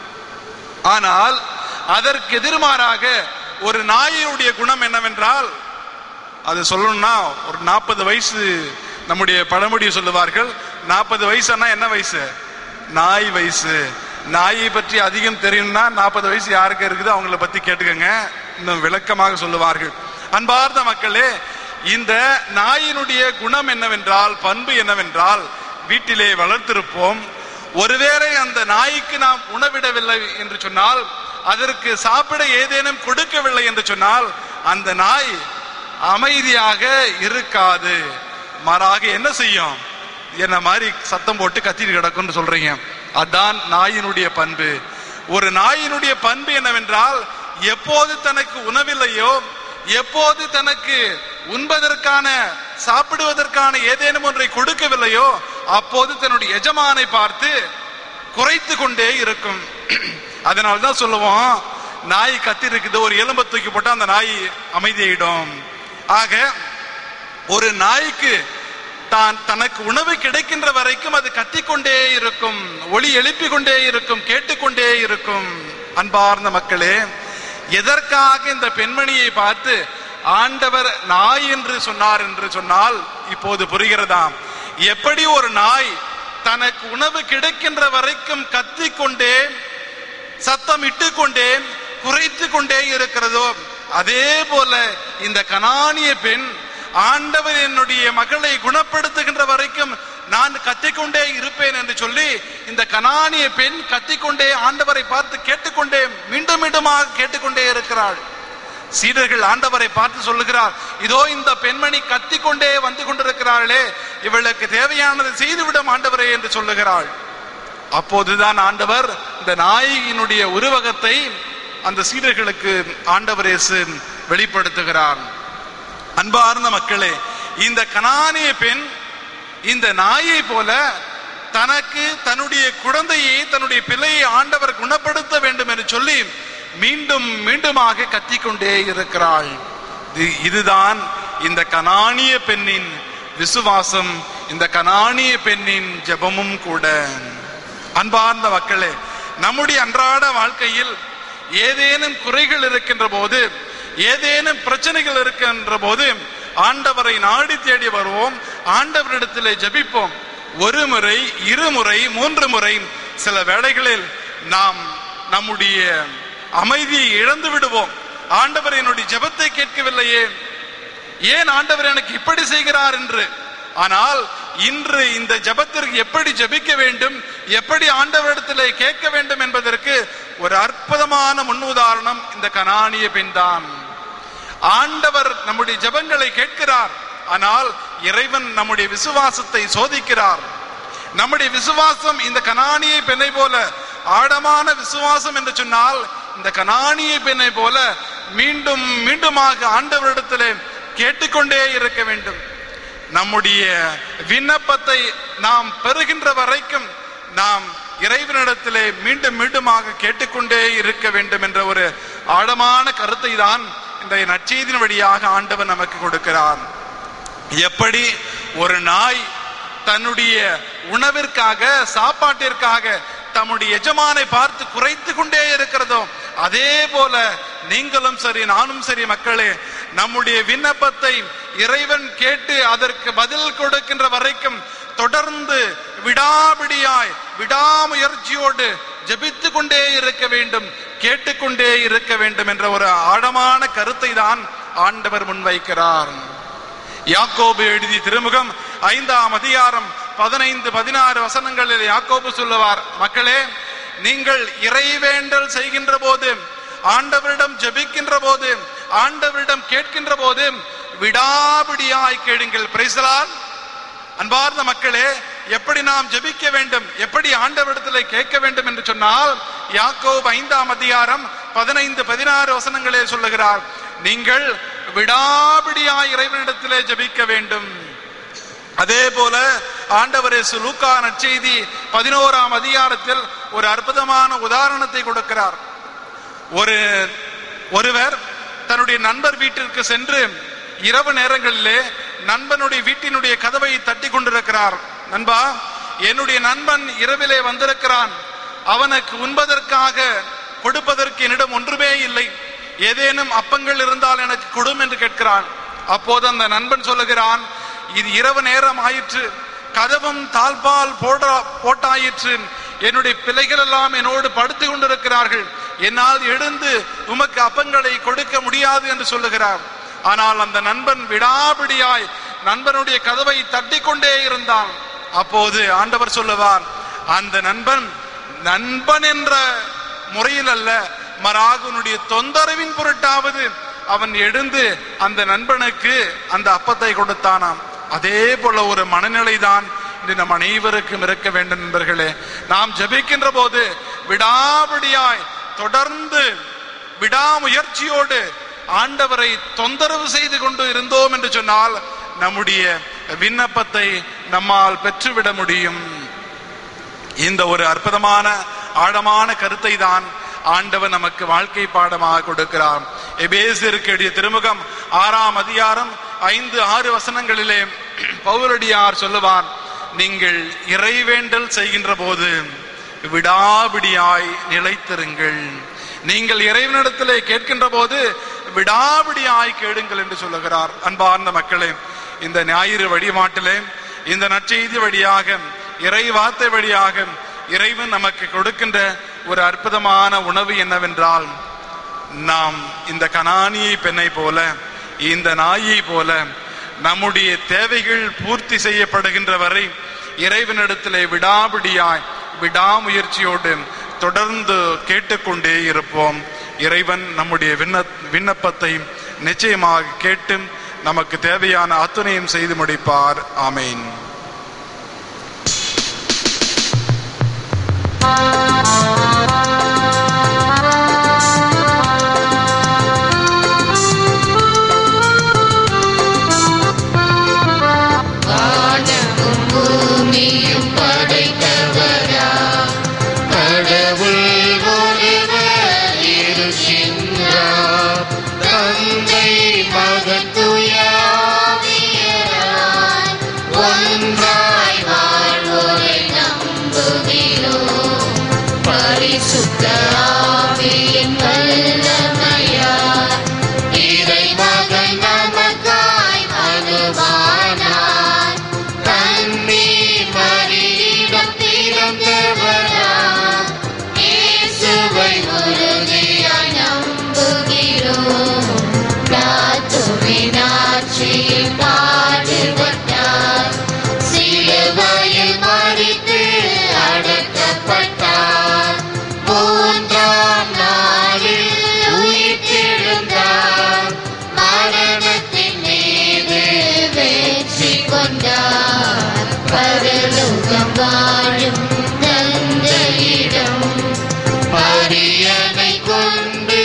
Speaker 1: ஆனால் அதற்கு எதிர்மாறாக ஒரு நாயினுடைய குணம் என்னவென்றால், அது சொல்லணும்னா ஒரு 40 வயசு, நம்முடைய பழமொழி சொல்லுவார்கள் 40 வயசுனா என்ன வயசு? நாய் வயசு. நாயை பற்றி அதிகம் தெரியும்னா 40 வயசு யாருக்கு இருக்குது அவங்கள பத்தி கேட்டுக்கங்க, இன்னும் விளக்கமாக சொல்லுவார்கள். அன்பார்ந்த மக்களே, இந்த நாயினுடைய குணம் என்னவென்றால், பண்பு என்னவென்றால், வீட்டிலே வளர்த்திருப்போம். ஒருவேளை அந்த நாய்க்கு நாம் உணவிடவில்லை என்று சொன்னால், அதற்கு சாப்பிட ஏதேனும் கொடுக்கவில்லை என்று சொன்னால் அந்த நாய் அமைதியாக இருக்காது. மாறாக என்ன செய்யும்? என்ன மாதிரி சத்தம் போட்டு கத்திட்டு கிடக்கும்னு சொல்றீங்க. அதான் நாயினுடைய பண்பு. ஒரு நாயினுடைய பண்பு என்னவென்றால், எப்போது தனக்கு உணவில்லையோ, எப்போது தனக்கு உண்பதற்கான, சாப்பிடுவதற்கான ஏதேனும் ஒன்றை கொடுக்கவில்லையோ அப்போது தன்னுடைய எஜமானை பார்த்து குறைத்து கொண்டே இருக்கும். அதனால்தான் சொல்லுவோம், நாய் கத்தி இருக்குது, ஒரு எலும்பை தூக்கி போட்டா அந்த நாய் அமைதியிடும். ஆக ஒரு நாய்க்கு தனக்கு உணவு கிடைக்கின்ற வரைக்கும் அது கத்திக்கொண்டே இருக்கும், ஒலி எழுப்பிக் கொண்டே இருக்கும், கேட்டுக்கொண்டே இருக்கும். அன்பார்ந்த மக்களே, எதற்காக இந்த பெண்மணியை பார்த்து ஆண்டவர் நாய் என்று சொன்னார் என்று சொன்னால் இப்போது புரிகிறதாம். எப்படி ஒரு நாய் தனக்கு உணவு கிடைக்கின்ற வரைக்கும் கத்திக்கொண்டே சத்தம் இட்டுக்கொண்டே குறைத்து கொண்டே இருக்கிறதோ, அதே போல இந்த கனானிய பெண் ஆண்டவர் என்னுடைய மகளை குணப்படுத்துகின்ற வரைக்கும் நான் கத்திக்கொண்டே இருப்பேன் என்று சொல்லி இந்த கனானிய பெண் கத்திக்கொண்டே ஆண்டவரை பார்த்து கேட்டுக்கொண்டே மீண்டும் மீண்டுமாக கேட்டுக்கொண்டே இருக்கிறாள். சீடர்கள் ஆண்டவரை பார்த்து சொல்லுகிறார், இதோ இந்த பெண்மணி கத்திக்கொண்டே வந்து கொண்டிருக்கிறாளே, இவளுக்கு தேவையானதை செய்துவிடும் ஆண்டவரே என்று சொல்லுகிறாள். அப்போதுதான் ஆண்டவர் இந்த நாயினுடைய உருவகத்தை அந்த சீடர்களுக்கு ஆண்டவர் இயேசு வெளிப்படுத்துகிறார். அன்பார்ந்த மக்களே, இந்த கனானிய பெண் இந்த நாயை போல தனக்கு தன்னுடைய குழந்தையை தன்னுடைய பிள்ளையை ஆண்டவர் குணப்படுத்த வேண்டும் என்று சொல்லி மீண்டும் மீண்டுமாக கத்திக்கொண்டே இருக்கிறாள். இதுதான் இந்த கனானிய பெண்ணின் விசுவாசம், இந்த கனானிய பெண்ணின் ஜெபமும் கூட. அன்பார்ந்த மக்களே, நம்முடைய அன்றாட வாழ்க்கையில் ஏதேனும் குறைகள் இருக்கின்ற போது, ஏதேனும் பிரச்சனைகள் இருக்கின்ற போது ஆண்டவரை நாடி தேடி வருவோம், ஆண்டவரிடத்திலே ஜெபிப்போம். ஒரு முறை, இருமுறை, 3 முறை சில வேளைகளில் நாம் நம்முடைய அமைதியை இழந்து விடுவோம். ஆண்டவர் என்னுடைய ஜெபத்தை கேட்கவில்லையே, ஏன் ஆண்டவர் எனக்கு இப்படி செய்கிறார் என்று. ஆனால் இன்று இந்த ஜெபத்திற்கு எப்படி ஜெபிக்க வேண்டும், எப்படி ஆண்டவரிடத்திலே கேட்க வேண்டும் என்பதற்கு ஒரு அற்புதமான முன்னுதாரணம் இந்த கனானிய பெண் தான். ஆண்டவர் நம்முடைய ஜெபங்களை கேட்கிறார், ஆனால் இறைவன் நம்முடைய விசுவாசத்தை சோதிக்கிறார். நம்முடைய விசுவாசம் இந்த கனானிய பெண்ணை போல ஆழமான விசுவாசம் என்று சொன்னால், இந்த கனானிய பெண்ணை போல மீண்டும் மீண்டுமாக ஆண்டவரிடத்திலே கேட்டுக்கொண்டே இருக்க வேண்டும். நம்முடைய விண்ணப்பத்தை நாம் பெறுகின்ற வரைக்கும் நாம் இறைவனிடத்திலே மீண்டும் மீண்டுமாக கேட்டுக்கொண்டே இருக்க வேண்டும் என்ற ஒரு ஆழமான கருத்தை தான் இந்த நற்செய்தியின் வழியாக ஆண்டவர் நமக்கு கொடுக்கிறார். எப்படி ஒரு நாய் தன்னுடைய உணவிற்காக, சாப்பாட்டிற்காக தம்முடைய எஜமானை பார்த்து குறைத்து கொண்டே இருக்கிறதோ, அதே போல நீங்களும் சரி நானும் சரி மக்களே, நம்முடைய விண்ணப்பத்தை இறைவன் கேட்டு அதற்கு பதில் கொடுக்கின்ற வரைக்கும் தொடர்ந்து விடாபிடியாய் விடாமுயற்சியோடு ஜெபித்து கொண்டே இருக்க வேண்டும், கேட்டுக்கொண்டே இருக்க வேண்டும் என்ற ஒரு ஆழமான கருத்தை தான் ஆண்டவர் முன்வைக்கிறார். யாக்கோபு எழுதிய திருமுகம் 5ஆம் அதிகாரம் 15-16 வசனங்களில் யாக்கோபு சொல்லுவார், மக்களே, நீங்கள் இறைவேண்டல் செய்கின்ற போது, ஆண்டவரிடம் ஜெபிக்கின்ற போது, ஆண்டவரிடம் கேட்கின்ற போது விடாபிடியாய் கேளுங்கள். Praise the lord. அன்பார்ந்த மக்களே, எப்படி நாம் ஜெபிக்க வேண்டும், எப்படி ஆண்டவரிடத்தில் கேட்க வேண்டும் என்று சொன்னால், யாக்கோபு 5ஆம் அதிகாரம் 15-16 வசனங்களே சொல்லுகிறார், நீங்கள் விடாபிடியாய் இறைவனிடத்திலே ஜெபிக்க வேண்டும். அதே போல ஆண்டவர் இயேசு லூக்கா நற்செய்தி 11ஆம் அதிகாரத்தில் ஒரு அற்புதமான உதாரணத்தை கொடுக்கிறார். ஒருவர் தன்னுடைய நண்பர் வீட்டிற்கு சென்று இரவு நேரங்களிலே நண்பனுடைய வீட்டினுடைய கதவை தட்டி கொண்டிருக்கிறார். நண்பா, என்னுடைய நண்பன் இரவிலே வந்திருக்கிறான், அவனுக்கு உண்பதற்காக கொடுப்பதற்கு என்னிடம் ஒன்றுமே இல்லை, ஏதேனும் அப்பங்கள் இருந்தால் எனக்கு கொடும் என்று கேட்கிறான். அப்போது அந்த நண்பன் சொல்லுகிறான், இது இரவு நேரம் ஆயிற்று, கதவும் தாழ்பால் போட்டாயிற்று, என்னுடைய பிள்ளைகள் எல்லாம் என்னோடு படுத்து கொண்டிருக்கிறார்கள், என்னால் எழுந்து உமக்கு அப்பங்களை கொடுக்க முடியாது என்று சொல்லுகிறார். ஆனால் அந்த நண்பன் விடாபிடியாய் நண்பனுடைய கதவை தட்டி கொண்டே இருந்தான். அப்போது ஆண்டவர் சொல்லுவார், அந்த நண்பன் என்ற முறையில் அல்ல, மராகுனுடைய தொந்தரவின் பொருட்டாவது அவன் எழுந்து அந்த நண்பனுக்கு அந்த அப்பத்தை கொடுத்தானாம். அதே போல ஒரு மனநிலை தான் நம் அனைவருக்கும் இருக்க வேண்டும் நண்பர்களே. நாம் ஜெபிக்கின்ற போது விடாபிடியாய் தொடர்ந்து விடாமுயற்சியோடு ஆண்டவரை தொந்தரவு செய்து கொண்டு இருந்தோம் என்று சொன்னால் நம்முடைய விண்ணப்பத்தை நம்மால் பெற்றுவிட முடியும். இந்த ஒரு அற்புதமான ஆழமான கருத்தை தான் ஆண்டவர் நமக்கு வாழ்க்கை பாடமாக கொடுக்கிறார். எபேசியருக்கு எழுதிய திருமுகம் 6ஆம் அதிகாரம் 5-6 வசனங்களிலே பவுலடியார் சொல்லுவார், நீங்கள் இறைவேண்டல் செய்கின்ற போது விடாபிடியாய் நிலைத்திருங்கள். நீங்கள் இறைவனிடத்திலே கேட்கின்ற போது விடாபிடியாய் கேளுங்கள் என்று சொல்லுகிறார். அன்பார்ந்த மக்களே, இந்த ஞாயிறு வழிபாட்டிலே இந்த நற்செய்தி வழியாக இறை வார்த்தை வழியாக இறைவன் நமக்கு கொடுக்கின்ற ஒரு அற்புதமான உணவு என்னவென்றால், நாம் இந்த கனானியை பெண்ணை போல இந்த நாயை போல நம்முடைய தேவைகள் பூர்த்தி செய்யப்படுகின்ற வரை இறைவனிடத்திலே விடாபிடியாய் விடாமுயற்சியோடு தொடர்ந்து கேட்டுக்கொண்டே இருப்போம். இறைவன் நம்முடைய விண்ணப்பத்தை நிச்சயமாக கேட்டு நமக்கு தேவையான அத்துணையும் செய்து முடிப்பார். ஆமேன்.
Speaker 3: வானமும் பூமியும் படைத்தவரா, கடவுள் ஒருவர் இருக்கின்றார். தந்தை மகன் தூய ஆவியாராய் ஒன்றாய் வாழ்வோரை நம்புகிறோம். பரிசுத்த ஆவியின் வல்லமையால் இறைமகன் நமக்காய் மனுவானார். கன்னி மரியிடம் பிறந்தவராம் இயேசுவை உறுதியாய் நம்புகிறோம். பிலாத்துவின் ஆட்சியில் பாடுபட்டார், சிலுவையில் மரித்து அடக்கப்பட்டார். 3ஆம் நாளில் உயிர்த்தெழுந்தார். மரணத்தின் மீது வெற்றி கொண்டார். பரலோகம் வாழும் தந்தையிடம் அரியணை கொண்டு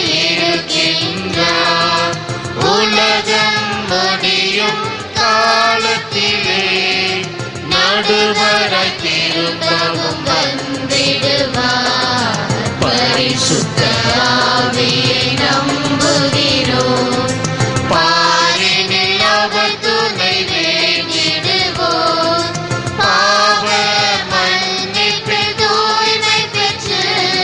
Speaker 3: இருக்கின்றார். உலகம் முடியும் காலத்திலே நடுவராய் திரும்பவும் வந்திடுவார். பரிசுத்த ஆவியை நம்புகிறோம். பாரினில் அவர் துணை வேண்டிடுவோம். பாவ மன்னிப்பில் தூய்மை பெற்று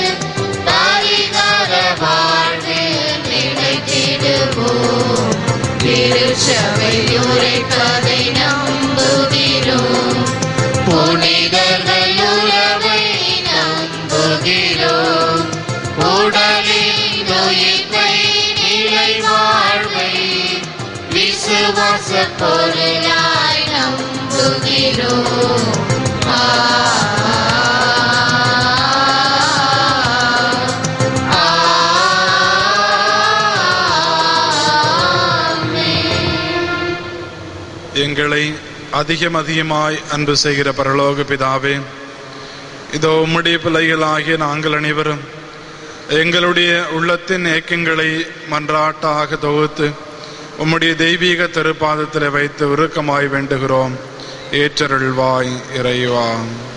Speaker 3: பரிகார வாழ்வில் நிலைத்திடுவோம். திருச்சபை உரைப்பதை நம்புகிறோம். புனிதர்கள் உறவை நம்புகிறோம். உடலின் உயிர்ப்பை நிலை வாழ்வை விசுவாச பொருளாய் நம்புகிறோம்.
Speaker 1: எங்களை அதிகமாய் அன்பு செய்கிற பரலோக பிதாவே, இதோ உம்முடைய பிள்ளைகளாகிய நாங்கள் அனைவரும் எங்களுடைய உள்ளத்தின் ஏக்கங்களை மன்றாட்டாக தொகுத்து உம்முடைய தெய்வீக திருப்பாதத்தில் வைத்து உருக்கமாய் வேண்டுகிறோம். ஏற்றருள்வாய் இறைவா.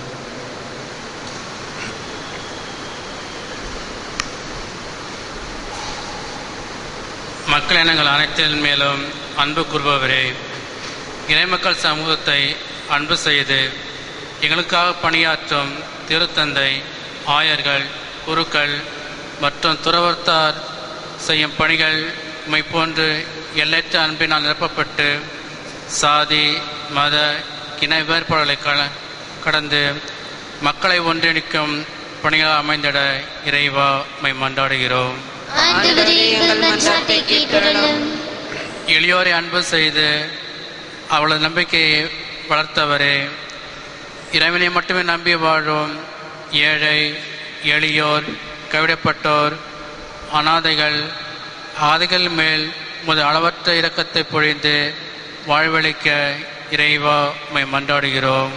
Speaker 9: மக்கள் இனங்கள் அனைத்தின் மேலும் அன்பு கூறுபவரே, இறைமக்கள் சமூகத்தை அன்பு செய்து எங்களுக்காக பணியாற்றும் திருத்தந்தை, ஆயர்கள், குருக்கள் மற்றும் துறவர்த்தார் செய்யும் பணிகள் உம்மை போன்று எல்லையற்ற அன்பினால் நிரப்பப்பட்டு சாதி, மத, இன வேறுபாடுகளை கடந்து மக்களை ஒன்றிணைக்கும் பணியாக அமைந்திட இறைவா உம்மை மன்றாடுகிறோம். எளியோரை அன்பு செய்து அவளது நம்பிக்கையை வளர்த்தவரே, இறைவனை மட்டுமே நம்பி வாழும் ஏழை, எளியோர், கைவிடப்பட்டோர், அனாதைகள், ஆதைகள் மேல் முத அளவற்ற இரக்கத்தை பொழிந்து வாழ்வளிக்க இறைவா உம்மை மன்றாடுகிறோம்.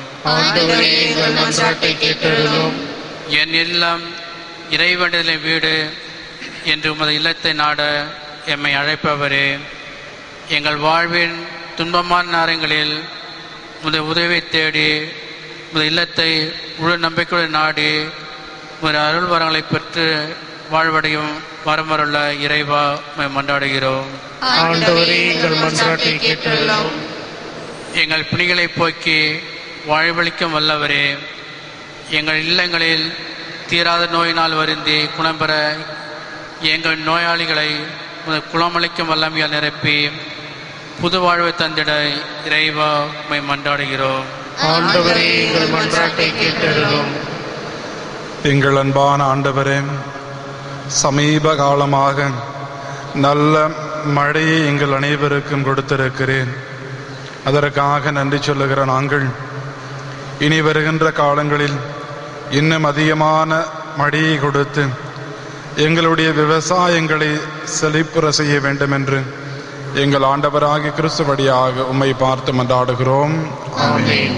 Speaker 9: என் இல்லம் இறைவனின் வீடு என்று உமது இல்லத்தை நாட எம்மை அழைப்பவரே, எங்கள் வாழ்வின் துன்பமான நேரங்களில் உமது உதவியை தேடி உமது இல்லத்தை முழு நம்பிக்கையுடன் நாடி உமது அருள் வரங்களை பெற்று வாழ்வடையும் வரமருள்ள இறைவா உம்மை மன்றாடுகிறோம்.
Speaker 8: ஆண்டவரே, எங்கள் மன்றாட்டை கேட்டருளும்.
Speaker 9: எங்கள் பிணிகளை போக்கி வாழ்வளிக்கும் வல்லவரே, எங்கள் இல்லங்களில் தீராத நோயினால் வருந்தி குணம் பெற எங்கள் நோயாளிகளை குணமளிக்கும் வல்லமையால் நிரப்பி புது வாழ்வை தந்திட இறைவா உம்மை மன்றாடுகிறோம்.
Speaker 8: ஆண்டவரே, எங்கள் மன்றாட்டை கேட்டருளும்.
Speaker 1: எங்கள் அன்பான ஆண்டவரே, சமீப காலமாக நல்ல மழையை எங்கள் அனைவருக்கும் கொடுத்திருக்கிறேன். அதற்காக நன்றி சொல்லுகிற நாங்கள் இனி வருகின்ற காலங்களில் இன்னும் அதிகமான மழையை கொடுத்து எங்களுடைய விவசாயங்களை செழிப்புற செய்ய வேண்டும் என்று எங்கள் ஆண்டவராகிய கிறிஸ்து வழியாக உம்மை பார்த்து மன்றாடுகிறோம். ஆமென்.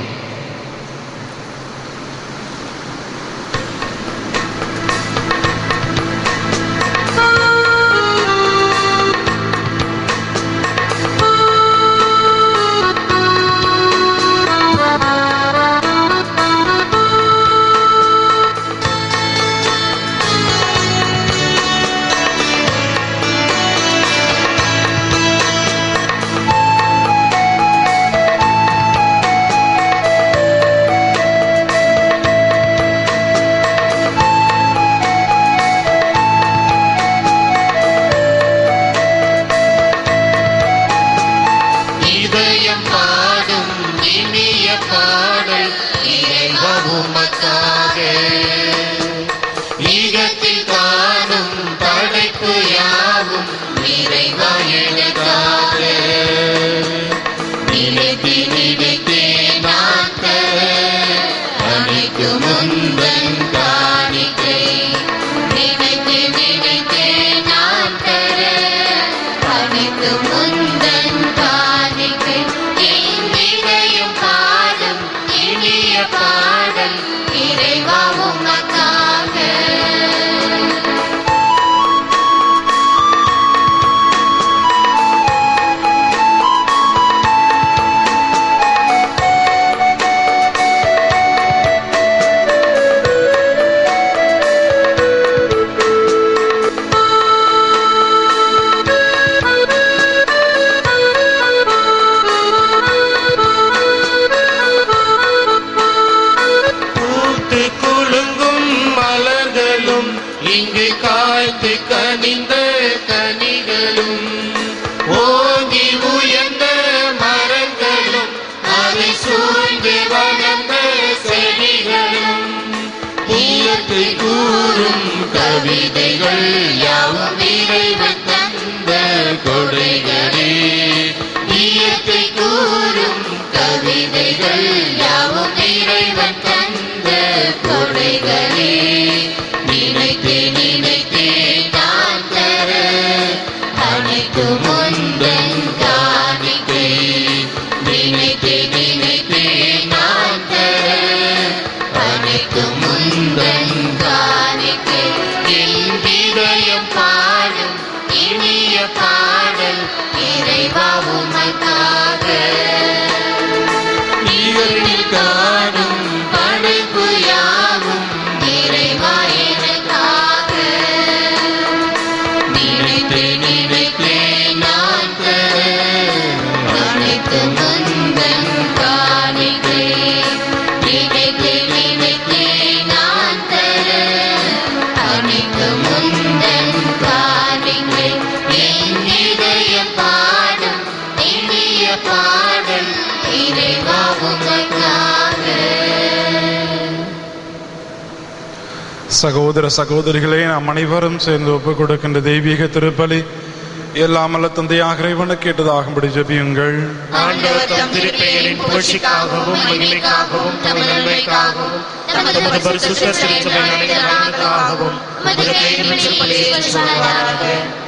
Speaker 1: சகோதர சகோதரிகளே, நாம் அனைவரும் சேர்ந்து ஒப்புக் கொடுக்கின்ற தெய்வீக திருப்பலி எல்லாமல்ல தந்தையாக இறைவனுக்கு கேட்டதாகும்படி ஜெபியுங்கள்.
Speaker 8: ஆண்டவர் தம் திருப்பெயரின் புகழ்ச்சிக்காகவும் மகிமைக்காகவும் தமது நன்மைக்காகவும் தமது பரிசுத்த திருச்சபை நலனுக்காகவும் உமது கையில் பலியை சொல்வாராக.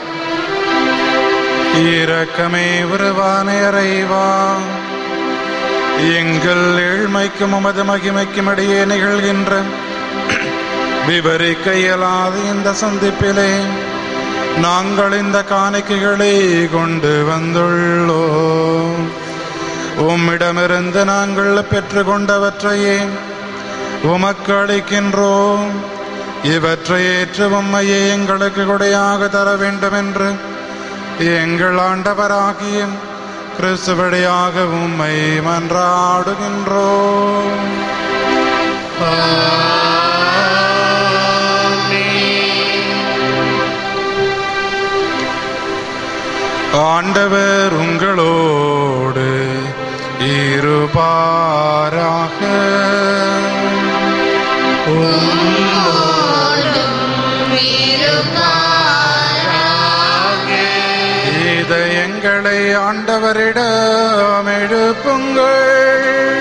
Speaker 1: இரக்கமே உருவான இறைவா, எங்கள் ஏழ்மைக்கும் உமது மகிமைக்கும் இடையே நிகழ்கின்ற விவரிக்க இயலாத இந்த சந்திப்பிலே நாங்கள் இந்த காணிக்கைகளை கொண்டு வந்துள்ளோம். உம்மிடமிருந்து நாங்கள் பெற்றுக்கொண்டவற்றையே உமக்கு அளிக்கின்றோம். இவற்றை ஏற்று உம்மையே எங்களுக்கு கொடையாக தர வேண்டும் என்று எங்கள் ஆண்டவராகிய கிறிஸ்து வழியாக உம்மை மன்றாடுகின்றோம். ஆண்டவர் உங்களோடு இருப்பாராக. இதயங்களை ஆண்டவரிடம் எழுப்புங்கள்.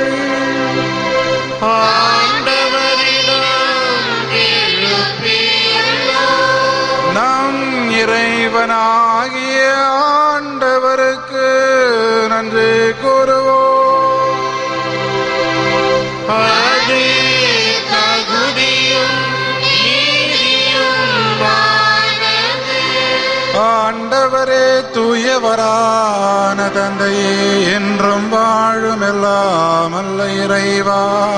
Speaker 1: நம் இறைவனாகிய ஆண்டவருக்கு நன்றி கூறுவோம். ஆண்டவரே தூயவரான தந்தையே, என்றும் வாழும் எல்லாம் அல்ல இறைவா,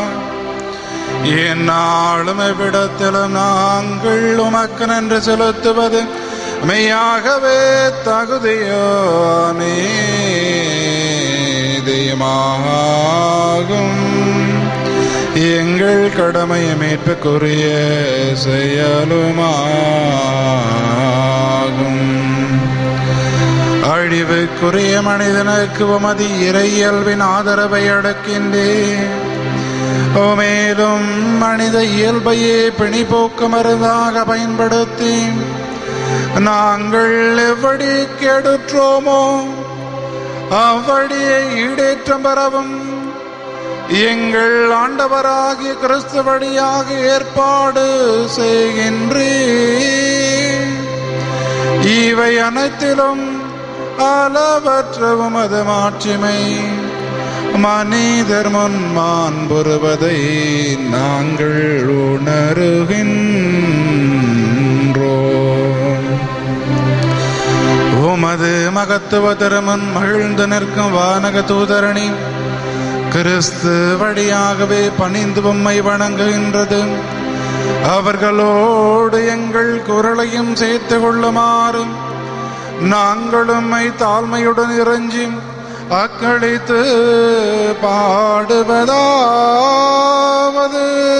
Speaker 1: எந்நாளும் எவ்விடத்திலும் நாங்கள் உமக்கு நன்றி செலுத்துவது மெய்யாகவே தகுதியாகும். எங்கள் கடமை மீட்புக்குரிய செயலுமாகும். அழிவுக்குரிய மனிதனுக்கு உமது இறையியல்பின் ஆதரவை அடக்கின்றேன். மேலும் மனித இயல்பையே பிணிப்போக்கு மருந்தாக பயன்படுத்தி நாங்கள் எவ்வளி கெடுற்றோமோ அவ்வழியை ஈடேற்றம் பெறவும் எங்கள் ஆண்டவராகிய கிறிஸ்து வழியாக ஏற்பாடு செய்கின்றேன். இவை அனைத்திலும் அளவற்ற உமது மாட்சிமை மனிதர் முன் மாண்புறுவதை நாங்கள் உணருகின்றோம். உமது மகத்துவ திருமுன் மகிழ்ந்து நிற்கும் வானக தூதரணி கிறிஸ்து வழியாகவே பணிந்து உம்மை வணங்குகின்றது. அவர்களோடு எங்கள் குரலையும் சேர்த்து கொள்ளுமாறு நாங்கள் உம்மை தாழ்மையுடன் இறைஞ்சி அக்களித்து பாடுவதாவது: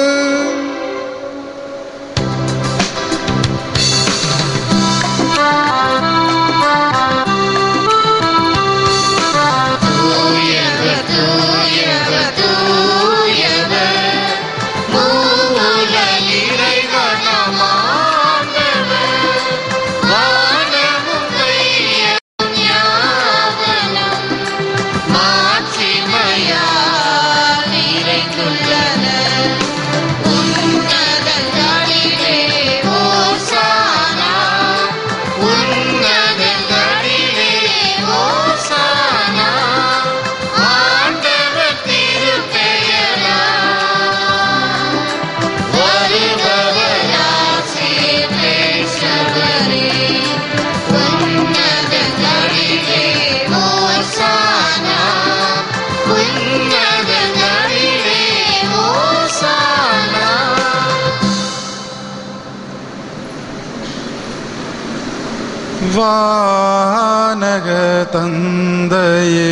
Speaker 1: வானக தந்தையே,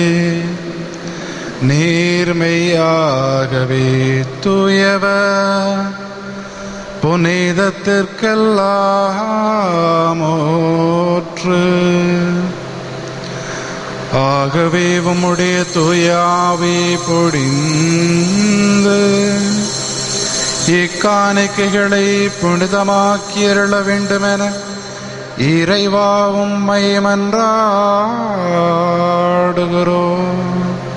Speaker 1: நீர்மையாகவே தூயவர், புனிதத்திற்கெல்லாம் ஊற்று. ஆகவே உம்முடைய தூயாவி பொழிந்து இக்காணிக்கைகளை புனிதமாக்கியருள வேண்டுமென இறைவா உம்மை மன்றாடுகிறோம்.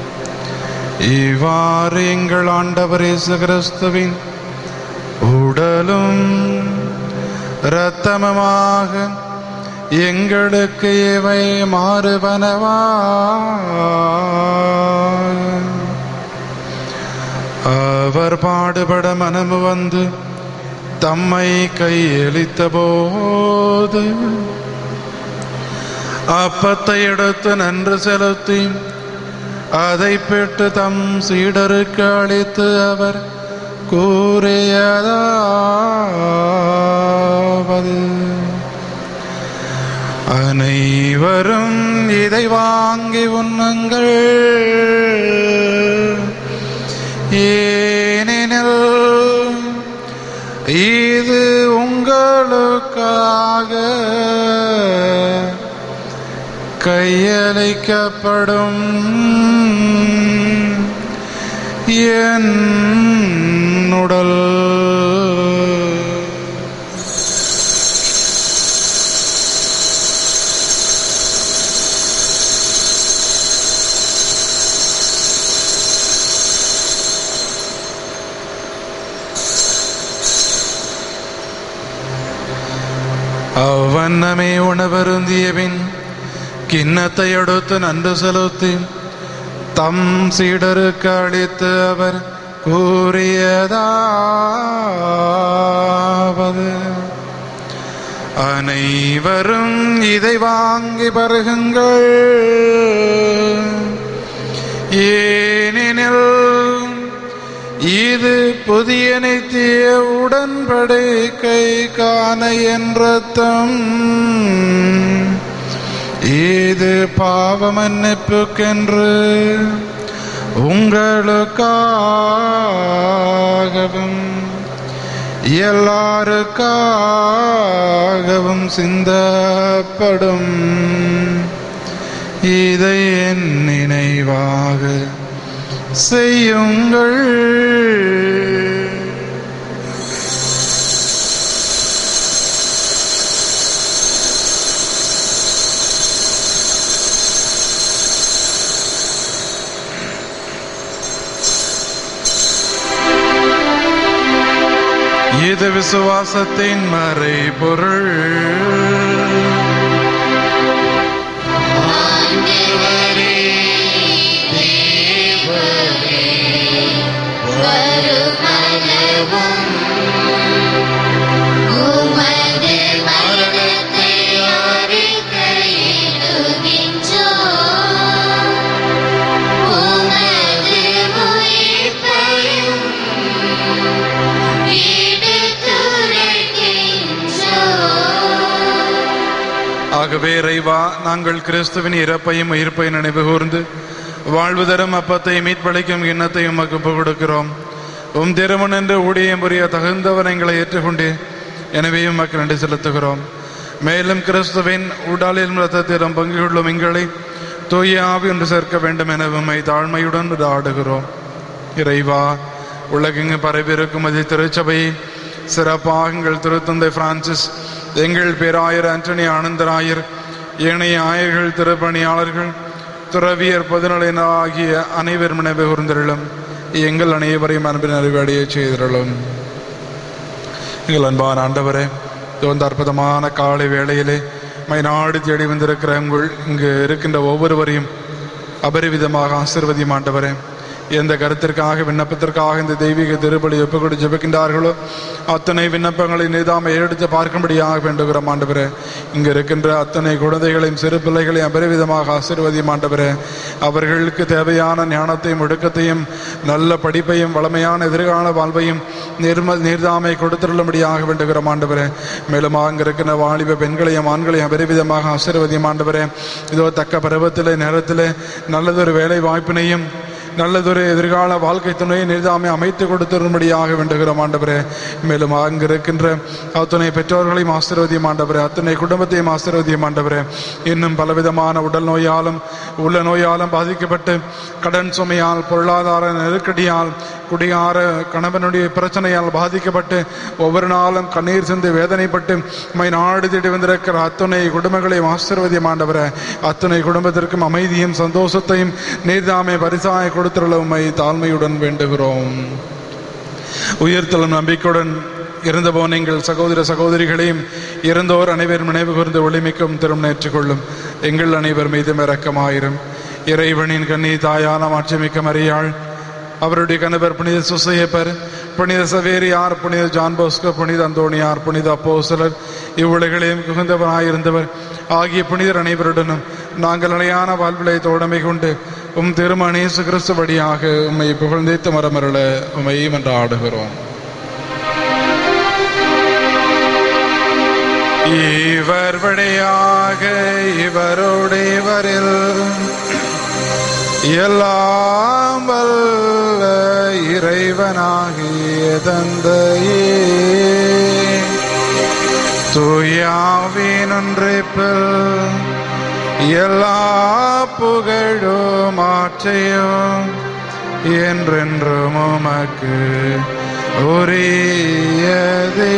Speaker 1: இவ்வாறு எங்கள் ஆண்டவர் இயேசு கிறிஸ்துவின் உடலும் இரத்தமுமாக எங்களுக்கு இவை மாறுவனவா. அவர் பாடுபட மனமு வந்து தம்மை கையளித்த போது அப்பத்தை எடுத்து நன்று செலுத்தி அதை பெற்று தம் சீடருக்கு அளித்து அவர் கூறியதாவது: அனைவரும் இதை வாங்கி உண்ணுங்கள், ஏனெனில் இது உங்களுக்காக கையளிக்கப்படும் என் உடல். அவ்வண்ணமே உணவருந்தியபின் கிண்ணத்தை எடுத்து நன்றி செலுத்தி தம் சீடருக்கு அளித்து அவர் கூறியதாவது: அனைவரும் இதை வாங்கி பருகுங்கள், ஏனெனில் இது புதிய நித்திய உடன்படிக்கைக்கான என் இரத்தம். இது பாவ மன்னிப்புக்கென்று உங்களுக்காகவும் எல்லாருக்காகவும் சிந்தப்படும். இதை என் நினைவாக செய்யுங்கள். இது விசுவாசத்தின் மறைபொருள். ஆகவே இறைவா, நாங்கள் கிறிஸ்துவின் இறப்பையும் உயிர்ப்பையும் நினைவு கூர்ந்து வாழ்வு தரும் அப்பத்தையும் மீட்பளிக்கும் எண்ணத்தையும் உமக்கு ஒப்புக் கொடுக்கிறோம். உம் திருமணம் என்று ஊழியம் புரிய தகுந்தவர் எங்களை ஏற்றுக்கொண்டே, எனவே உமக்கு நன்றி செலுத்துகிறோம். மேலும் கிறிஸ்துவின் உடலிலும் இரத்தத்திலும் பங்கு கொள்ளும் எங்களை தூய ஆவி ஒன்று சேர்க்க வேண்டும் என உம்மை தாழ்மையுடன் ஆடுகிறோம். இறைவா, உலகெங்கு பரவிருக்கும் அது திருச்சபையை சிறப்பாக எங்கள் திருத்தந்தை பிரான்சிஸ், எங்கள் பேராயர் ஆண்டனி ஆனந்தராயர், ஏனைய ஆயர்கள், திருப்பணியாளர்கள், துறவியர், பொதுநிலையினர் ஆகிய அனைவரும் நினைவு கூர்ந்தருளும். எங்கள் அனைவரையும் அன்பின் அறிவடைய செய்திருளும். எங்கள் அன்பான ஆண்டவரே, இந்த அற்புதமான காலை வேளையிலே நாடு தேடி வந்திருக்கிற இங்கு இருக்கின்ற ஒவ்வொருவரையும் அபரிவிதமாக ஆசீர்வதியும் ஆண்டவரே. எந்த கருத்திற்காக விண்ணப்பத்திற்காக இந்த தெய்வீக திருப்பலி ஒப்புக்கொண்டு ஜெபிக்கின்றார்களோ அத்தனை விண்ணப்பங்களை நீதாமை எடுத்து பார்க்கும்படியாக வேண்டுகிறோம் ஆண்டவரே. இங்கு இருக்கின்ற அத்தனை குழந்தைகளையும் சிறு பிள்ளைகளையும் அபரிவிதமாக ஆசீர்வதியும் ஆண்டவரே. அவர்களுக்கு தேவையான ஞானத்தையும் ஒடுக்கத்தையும் நல்ல படிப்பையும் வளமையான எதிர்கால வாழ்வையும் நீர்தாமை கொடுத்துள்ளபடியாக வேண்டுகிறோம் ஆண்டவரே. மேலும் அங்கு இருக்கின்ற வாலிப பெண்களையும் ஆண்களையும் அபரிவிதமாக ஆசீர்வதியும் ஆண்டவரே. இதோ தக்க பருவத்திலே நேரத்திலே நல்லதொரு வேலை வாய்ப்பினையும் நல்லதொரு எதிர்கால வாழ்க்கை துணையை நிர்தாமை அமைத்து கொடுத்திரும்படியாக வேண்டுகிறோம் ஆண்டவரே. மேலும் அங்கு இருக்கின்ற அத்துணை பெற்றோர்களையும் ஆசீர்வதியும் ஆண்டவரே. அத்தனை குடும்பத்தையும் ஆசீர்வதியும் ஆண்டவரே. இன்னும் பலவிதமான உடல் நோயாலும் உள்ள நோயாலும் பாதிக்கப்பட்டு கடன் சுமையால், பொருளாதார நெருக்கடியால், குடியார கணவனுடைய பிரச்சனையால் பாதிக்கப்பட்டு ஒவ்வொரு நாளும் கண்ணீர் சிந்து வேதனைப்பட்டு நாடு தேடி வந்திருக்கிற அத்துணை குடும்பங்களையும் ஆசீர்வதியும் ஆண்டவரே. அத்துணை குடும்பத்திற்கும் அமைதியும் சந்தோஷத்தையும் நீர்தாமை பரிசாய கொடுத்துள்ள உம்மை தாழ்மையுடன் வேண்டுகிறோம். உயிர்த்தலும் நம்பிக்கையுடன் இறந்து போன எங்கள் சகோதர சகோதரிகளையும் இறந்தோர் அனைவரும் நினைவு கூர்ந்து ஒளிமிக்கும் திருமணம் ஏற்றுக்கொள்ளும். எங்கள் அனைவர் மீதும் இரக்கமாயிரும். இறைவனின் கன்னி தாயான மாட்சிமிக்க மரியாள், அவருடைய கணவர் புனித சுசையப்பர், புனித சவேரியார், புனித ஜான் போஸ்கோ, புனித அந்தோணியார், புனித அப்போஸ்தலர், இவ்வுலகளையும் குகந்தவராயிருந்தவர் ஆகிய புனிதர் அனைவருடனும் நாங்கள் நிலையான வாழ்விலை தோழமை கொண்டு உம் திருமணி இயேசு கிறிஸ்து வழியாக உம்மை புகழ்ந்தேத்து மரமருள உம்மை மன்றாடுகிறோம். இவர் வழியாக இவரோடு இவரில் எல்லாம் வல்ல இறைவனாகிய தந்தையே தூயாவின் ஒன்றிப்பில் எல்லா புகழும் ஆட்சியும் என்றென்றும் உமக்கு உரியதே.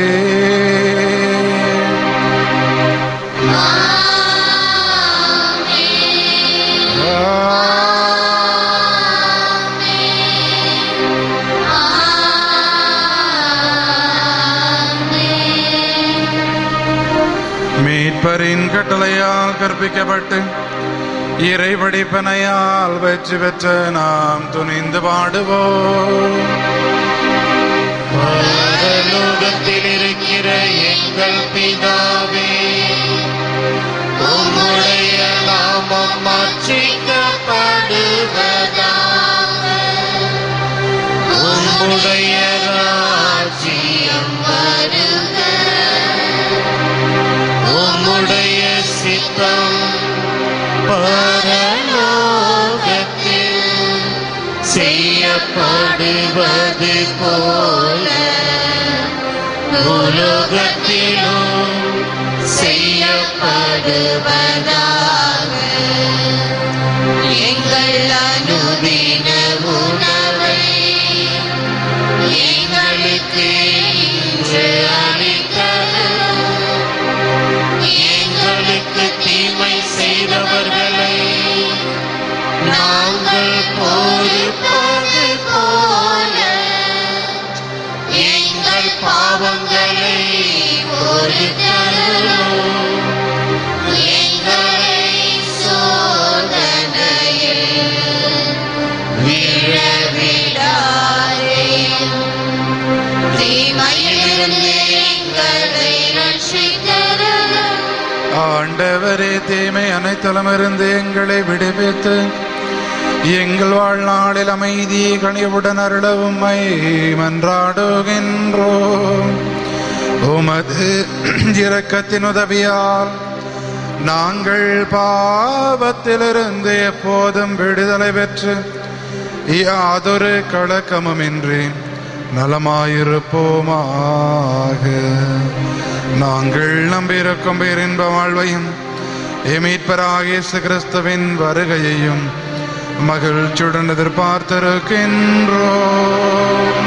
Speaker 1: மீட்பரின் கட்டளையால் கற்பிக்கப்பட்டு இறை படிப்பனையால் வெற்றி பெற்ற நாம் துணிந்து பாடுவோம்.
Speaker 4: பரலோகத்தில் இருக்கிற எங்கள் பிதாவே, உம்முடைய நாமம் மாற்றிக்கப்படுவதாக. உம்முடைய ராஜ்யம் வருக. உம்முடைய சித்தம் பரலோகத்தில் செய்யப்படுவது போல பூலோகத்திலும் செய்யப்படுவதாக. எங்கள் அனுதின உணவை எங்களுக்கு இன்று அளித்தருளும். எங்களுக்கு தீமை செய்தவர்களை நாங்கள் பொறுப்பது போல எங்கள் பாவங்களை பொறுத்தருளும். எங்களை சோதனையில் விழவிடாதேயும், தீமையிலிருந்து எங்களை ரட்சித்தருளும்.
Speaker 1: ஆண்டவரே, தீமை அனைத்திலுமிருந்து எங்களை விடுவித்து எங்கள் வாழ்நாளில் அமைதியை கனிவுடன் அருள உம்மை மன்றாடுகின்றோம். உமது இரக்கத்தின் உதவியால் நாங்கள் பாவத்திலிருந்து எப்போதும் விடுதலை பெற்று யாதொரு கலக்கமுமின்றி நலமாயிருப்போமாக. நாங்கள் நம்பியிருக்கும் பேரின்ப வாழ்வையும் மீட்பராகிய இயேசு கிறிஸ்துவின் வருகையையும் மகிழ்ச்சியுடன் எதிர்பார்த்திருக்கின்றோம்.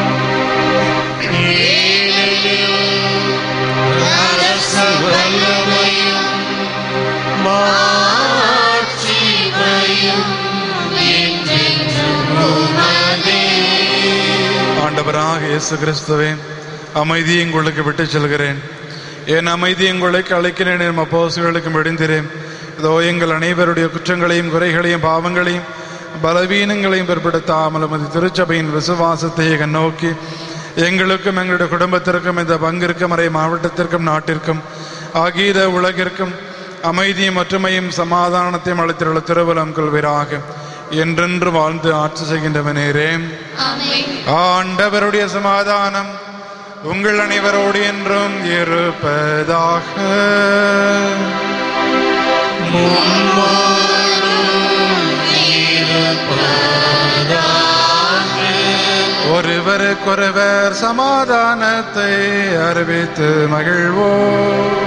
Speaker 1: ஆண்டவராக இயேசு கிறிஸ்துவே, அமைதியை உங்களுக்கு விட்டு செல்கிறேன், என் அமைதி உங்களுக்கு அழைக்கிறேன் என் அப்போஸ்தலர்களுக்கு விடுந்திரேன். இதோ எங்கள் அனைவருடைய குற்றங்களையும் குறைகளையும் பாவங்களையும் பலவீனங்களையும் பிற்படுத்தாமல் உமது திருச்சபையின் விசுவாசத்தை கண்ணோக்கி எங்களுக்கும் எங்களுடைய குடும்பத்திற்கும் இந்த பங்கிற்கும் மறை மாவட்டத்திற்கும் நாட்டிற்கும் ஆகிய உலகிற்கும் அமைதியும் ஒற்றுமையும் சமாதானத்தையும் அளித்துள்ள திருவலம் கொள்வீராக. என்றென்று வாழ்ந்து ஆட்சி செய்கின்றவனேரே. ஆண்டவருடைய சமாதானம் உங்கள் அனைவரோடு என்றும் இருப்பதாக. ஒருவருக்கொருவர் சமாதானத்தை அறிவித்து மகிழ்வோம்.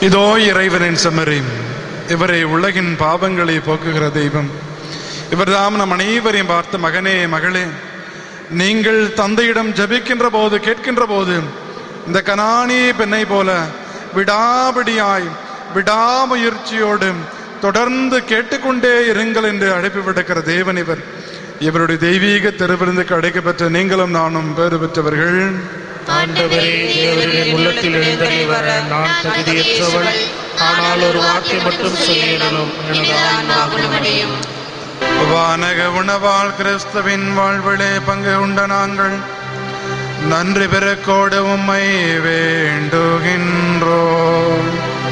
Speaker 1: இதோ இறைவனின் செம்மறி, இவரை உலகின் பாவங்களை போக்குகிற தெய்வம். இவர்தாம் நம் அனைவரையும் பார்த்து, மகனே மகளே, நீங்கள் தந்தையிடம் ஜபிக்கின்ற போது கேட்கின்ற போது இந்த கனானிய பெண்ணை போல விடாபிடியாய் விடாமுயற்சியோடு தொடர்ந்து கேட்டுக்கொண்டே இருங்கள் என்று அழைப்பு விடுக்கிற தேவன் இவர். இவருடைய தெய்வீக திருவிருந்துக்கு அழைக்கப்பெற்ற நீங்களும் நானும் பேறு பெற்றவர்கள்.
Speaker 8: ஆண்டவரே, தேவருடைய உள்ளத்தில் எழுந்தருளி வர நான் தகுதியற்றவள். ஆனால் ஒரு வார்த்தை மட்டும் சொல்லிடணும், எனது ஆன்மா குணமடையும்.
Speaker 1: வானக உணவால் கிறிஸ்துவின் வாழ்விலே பங்கு உண்ட நாங்கள் நன்றி பெருக்கோடு உம்மை வேண்டுகின்றோம்.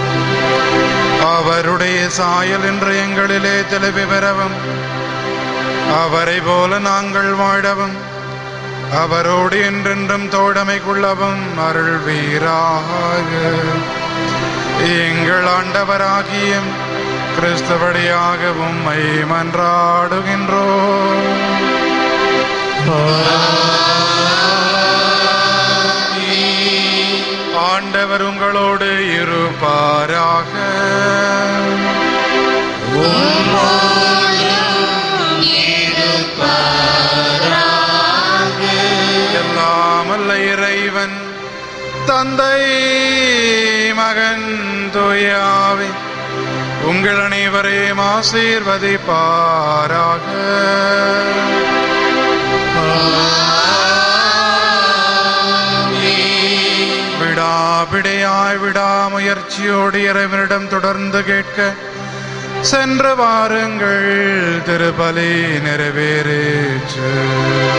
Speaker 1: அவருடைய சாயல் என்று எங்களிலே தெளிவு பெறவும், அவரை போல நாங்கள் வாழவும், அவரோடு என்றென்றும் தோழமை கொள்ளவும் அருள்வீராக. எங்கள் ஆண்டவராகிய கிறிஸ்து வழியாக உம்மை மன்றாடுகின்றோம். ஆண்டவர் உங்களோடு இருப்பாராக. எல்லாமல்ல இறைவன் தந்தை மகன் தூயாவி உங்கள் அனைவரையும் ஆசீர்வதிப்பாராக. விடாபிடையாய் விடாமுயற்சியோடு இறைவனிடம் தொடர்ந்து கேட்க சென்று வாருங்கள், திருப்பலி நிறைவேறேற்று.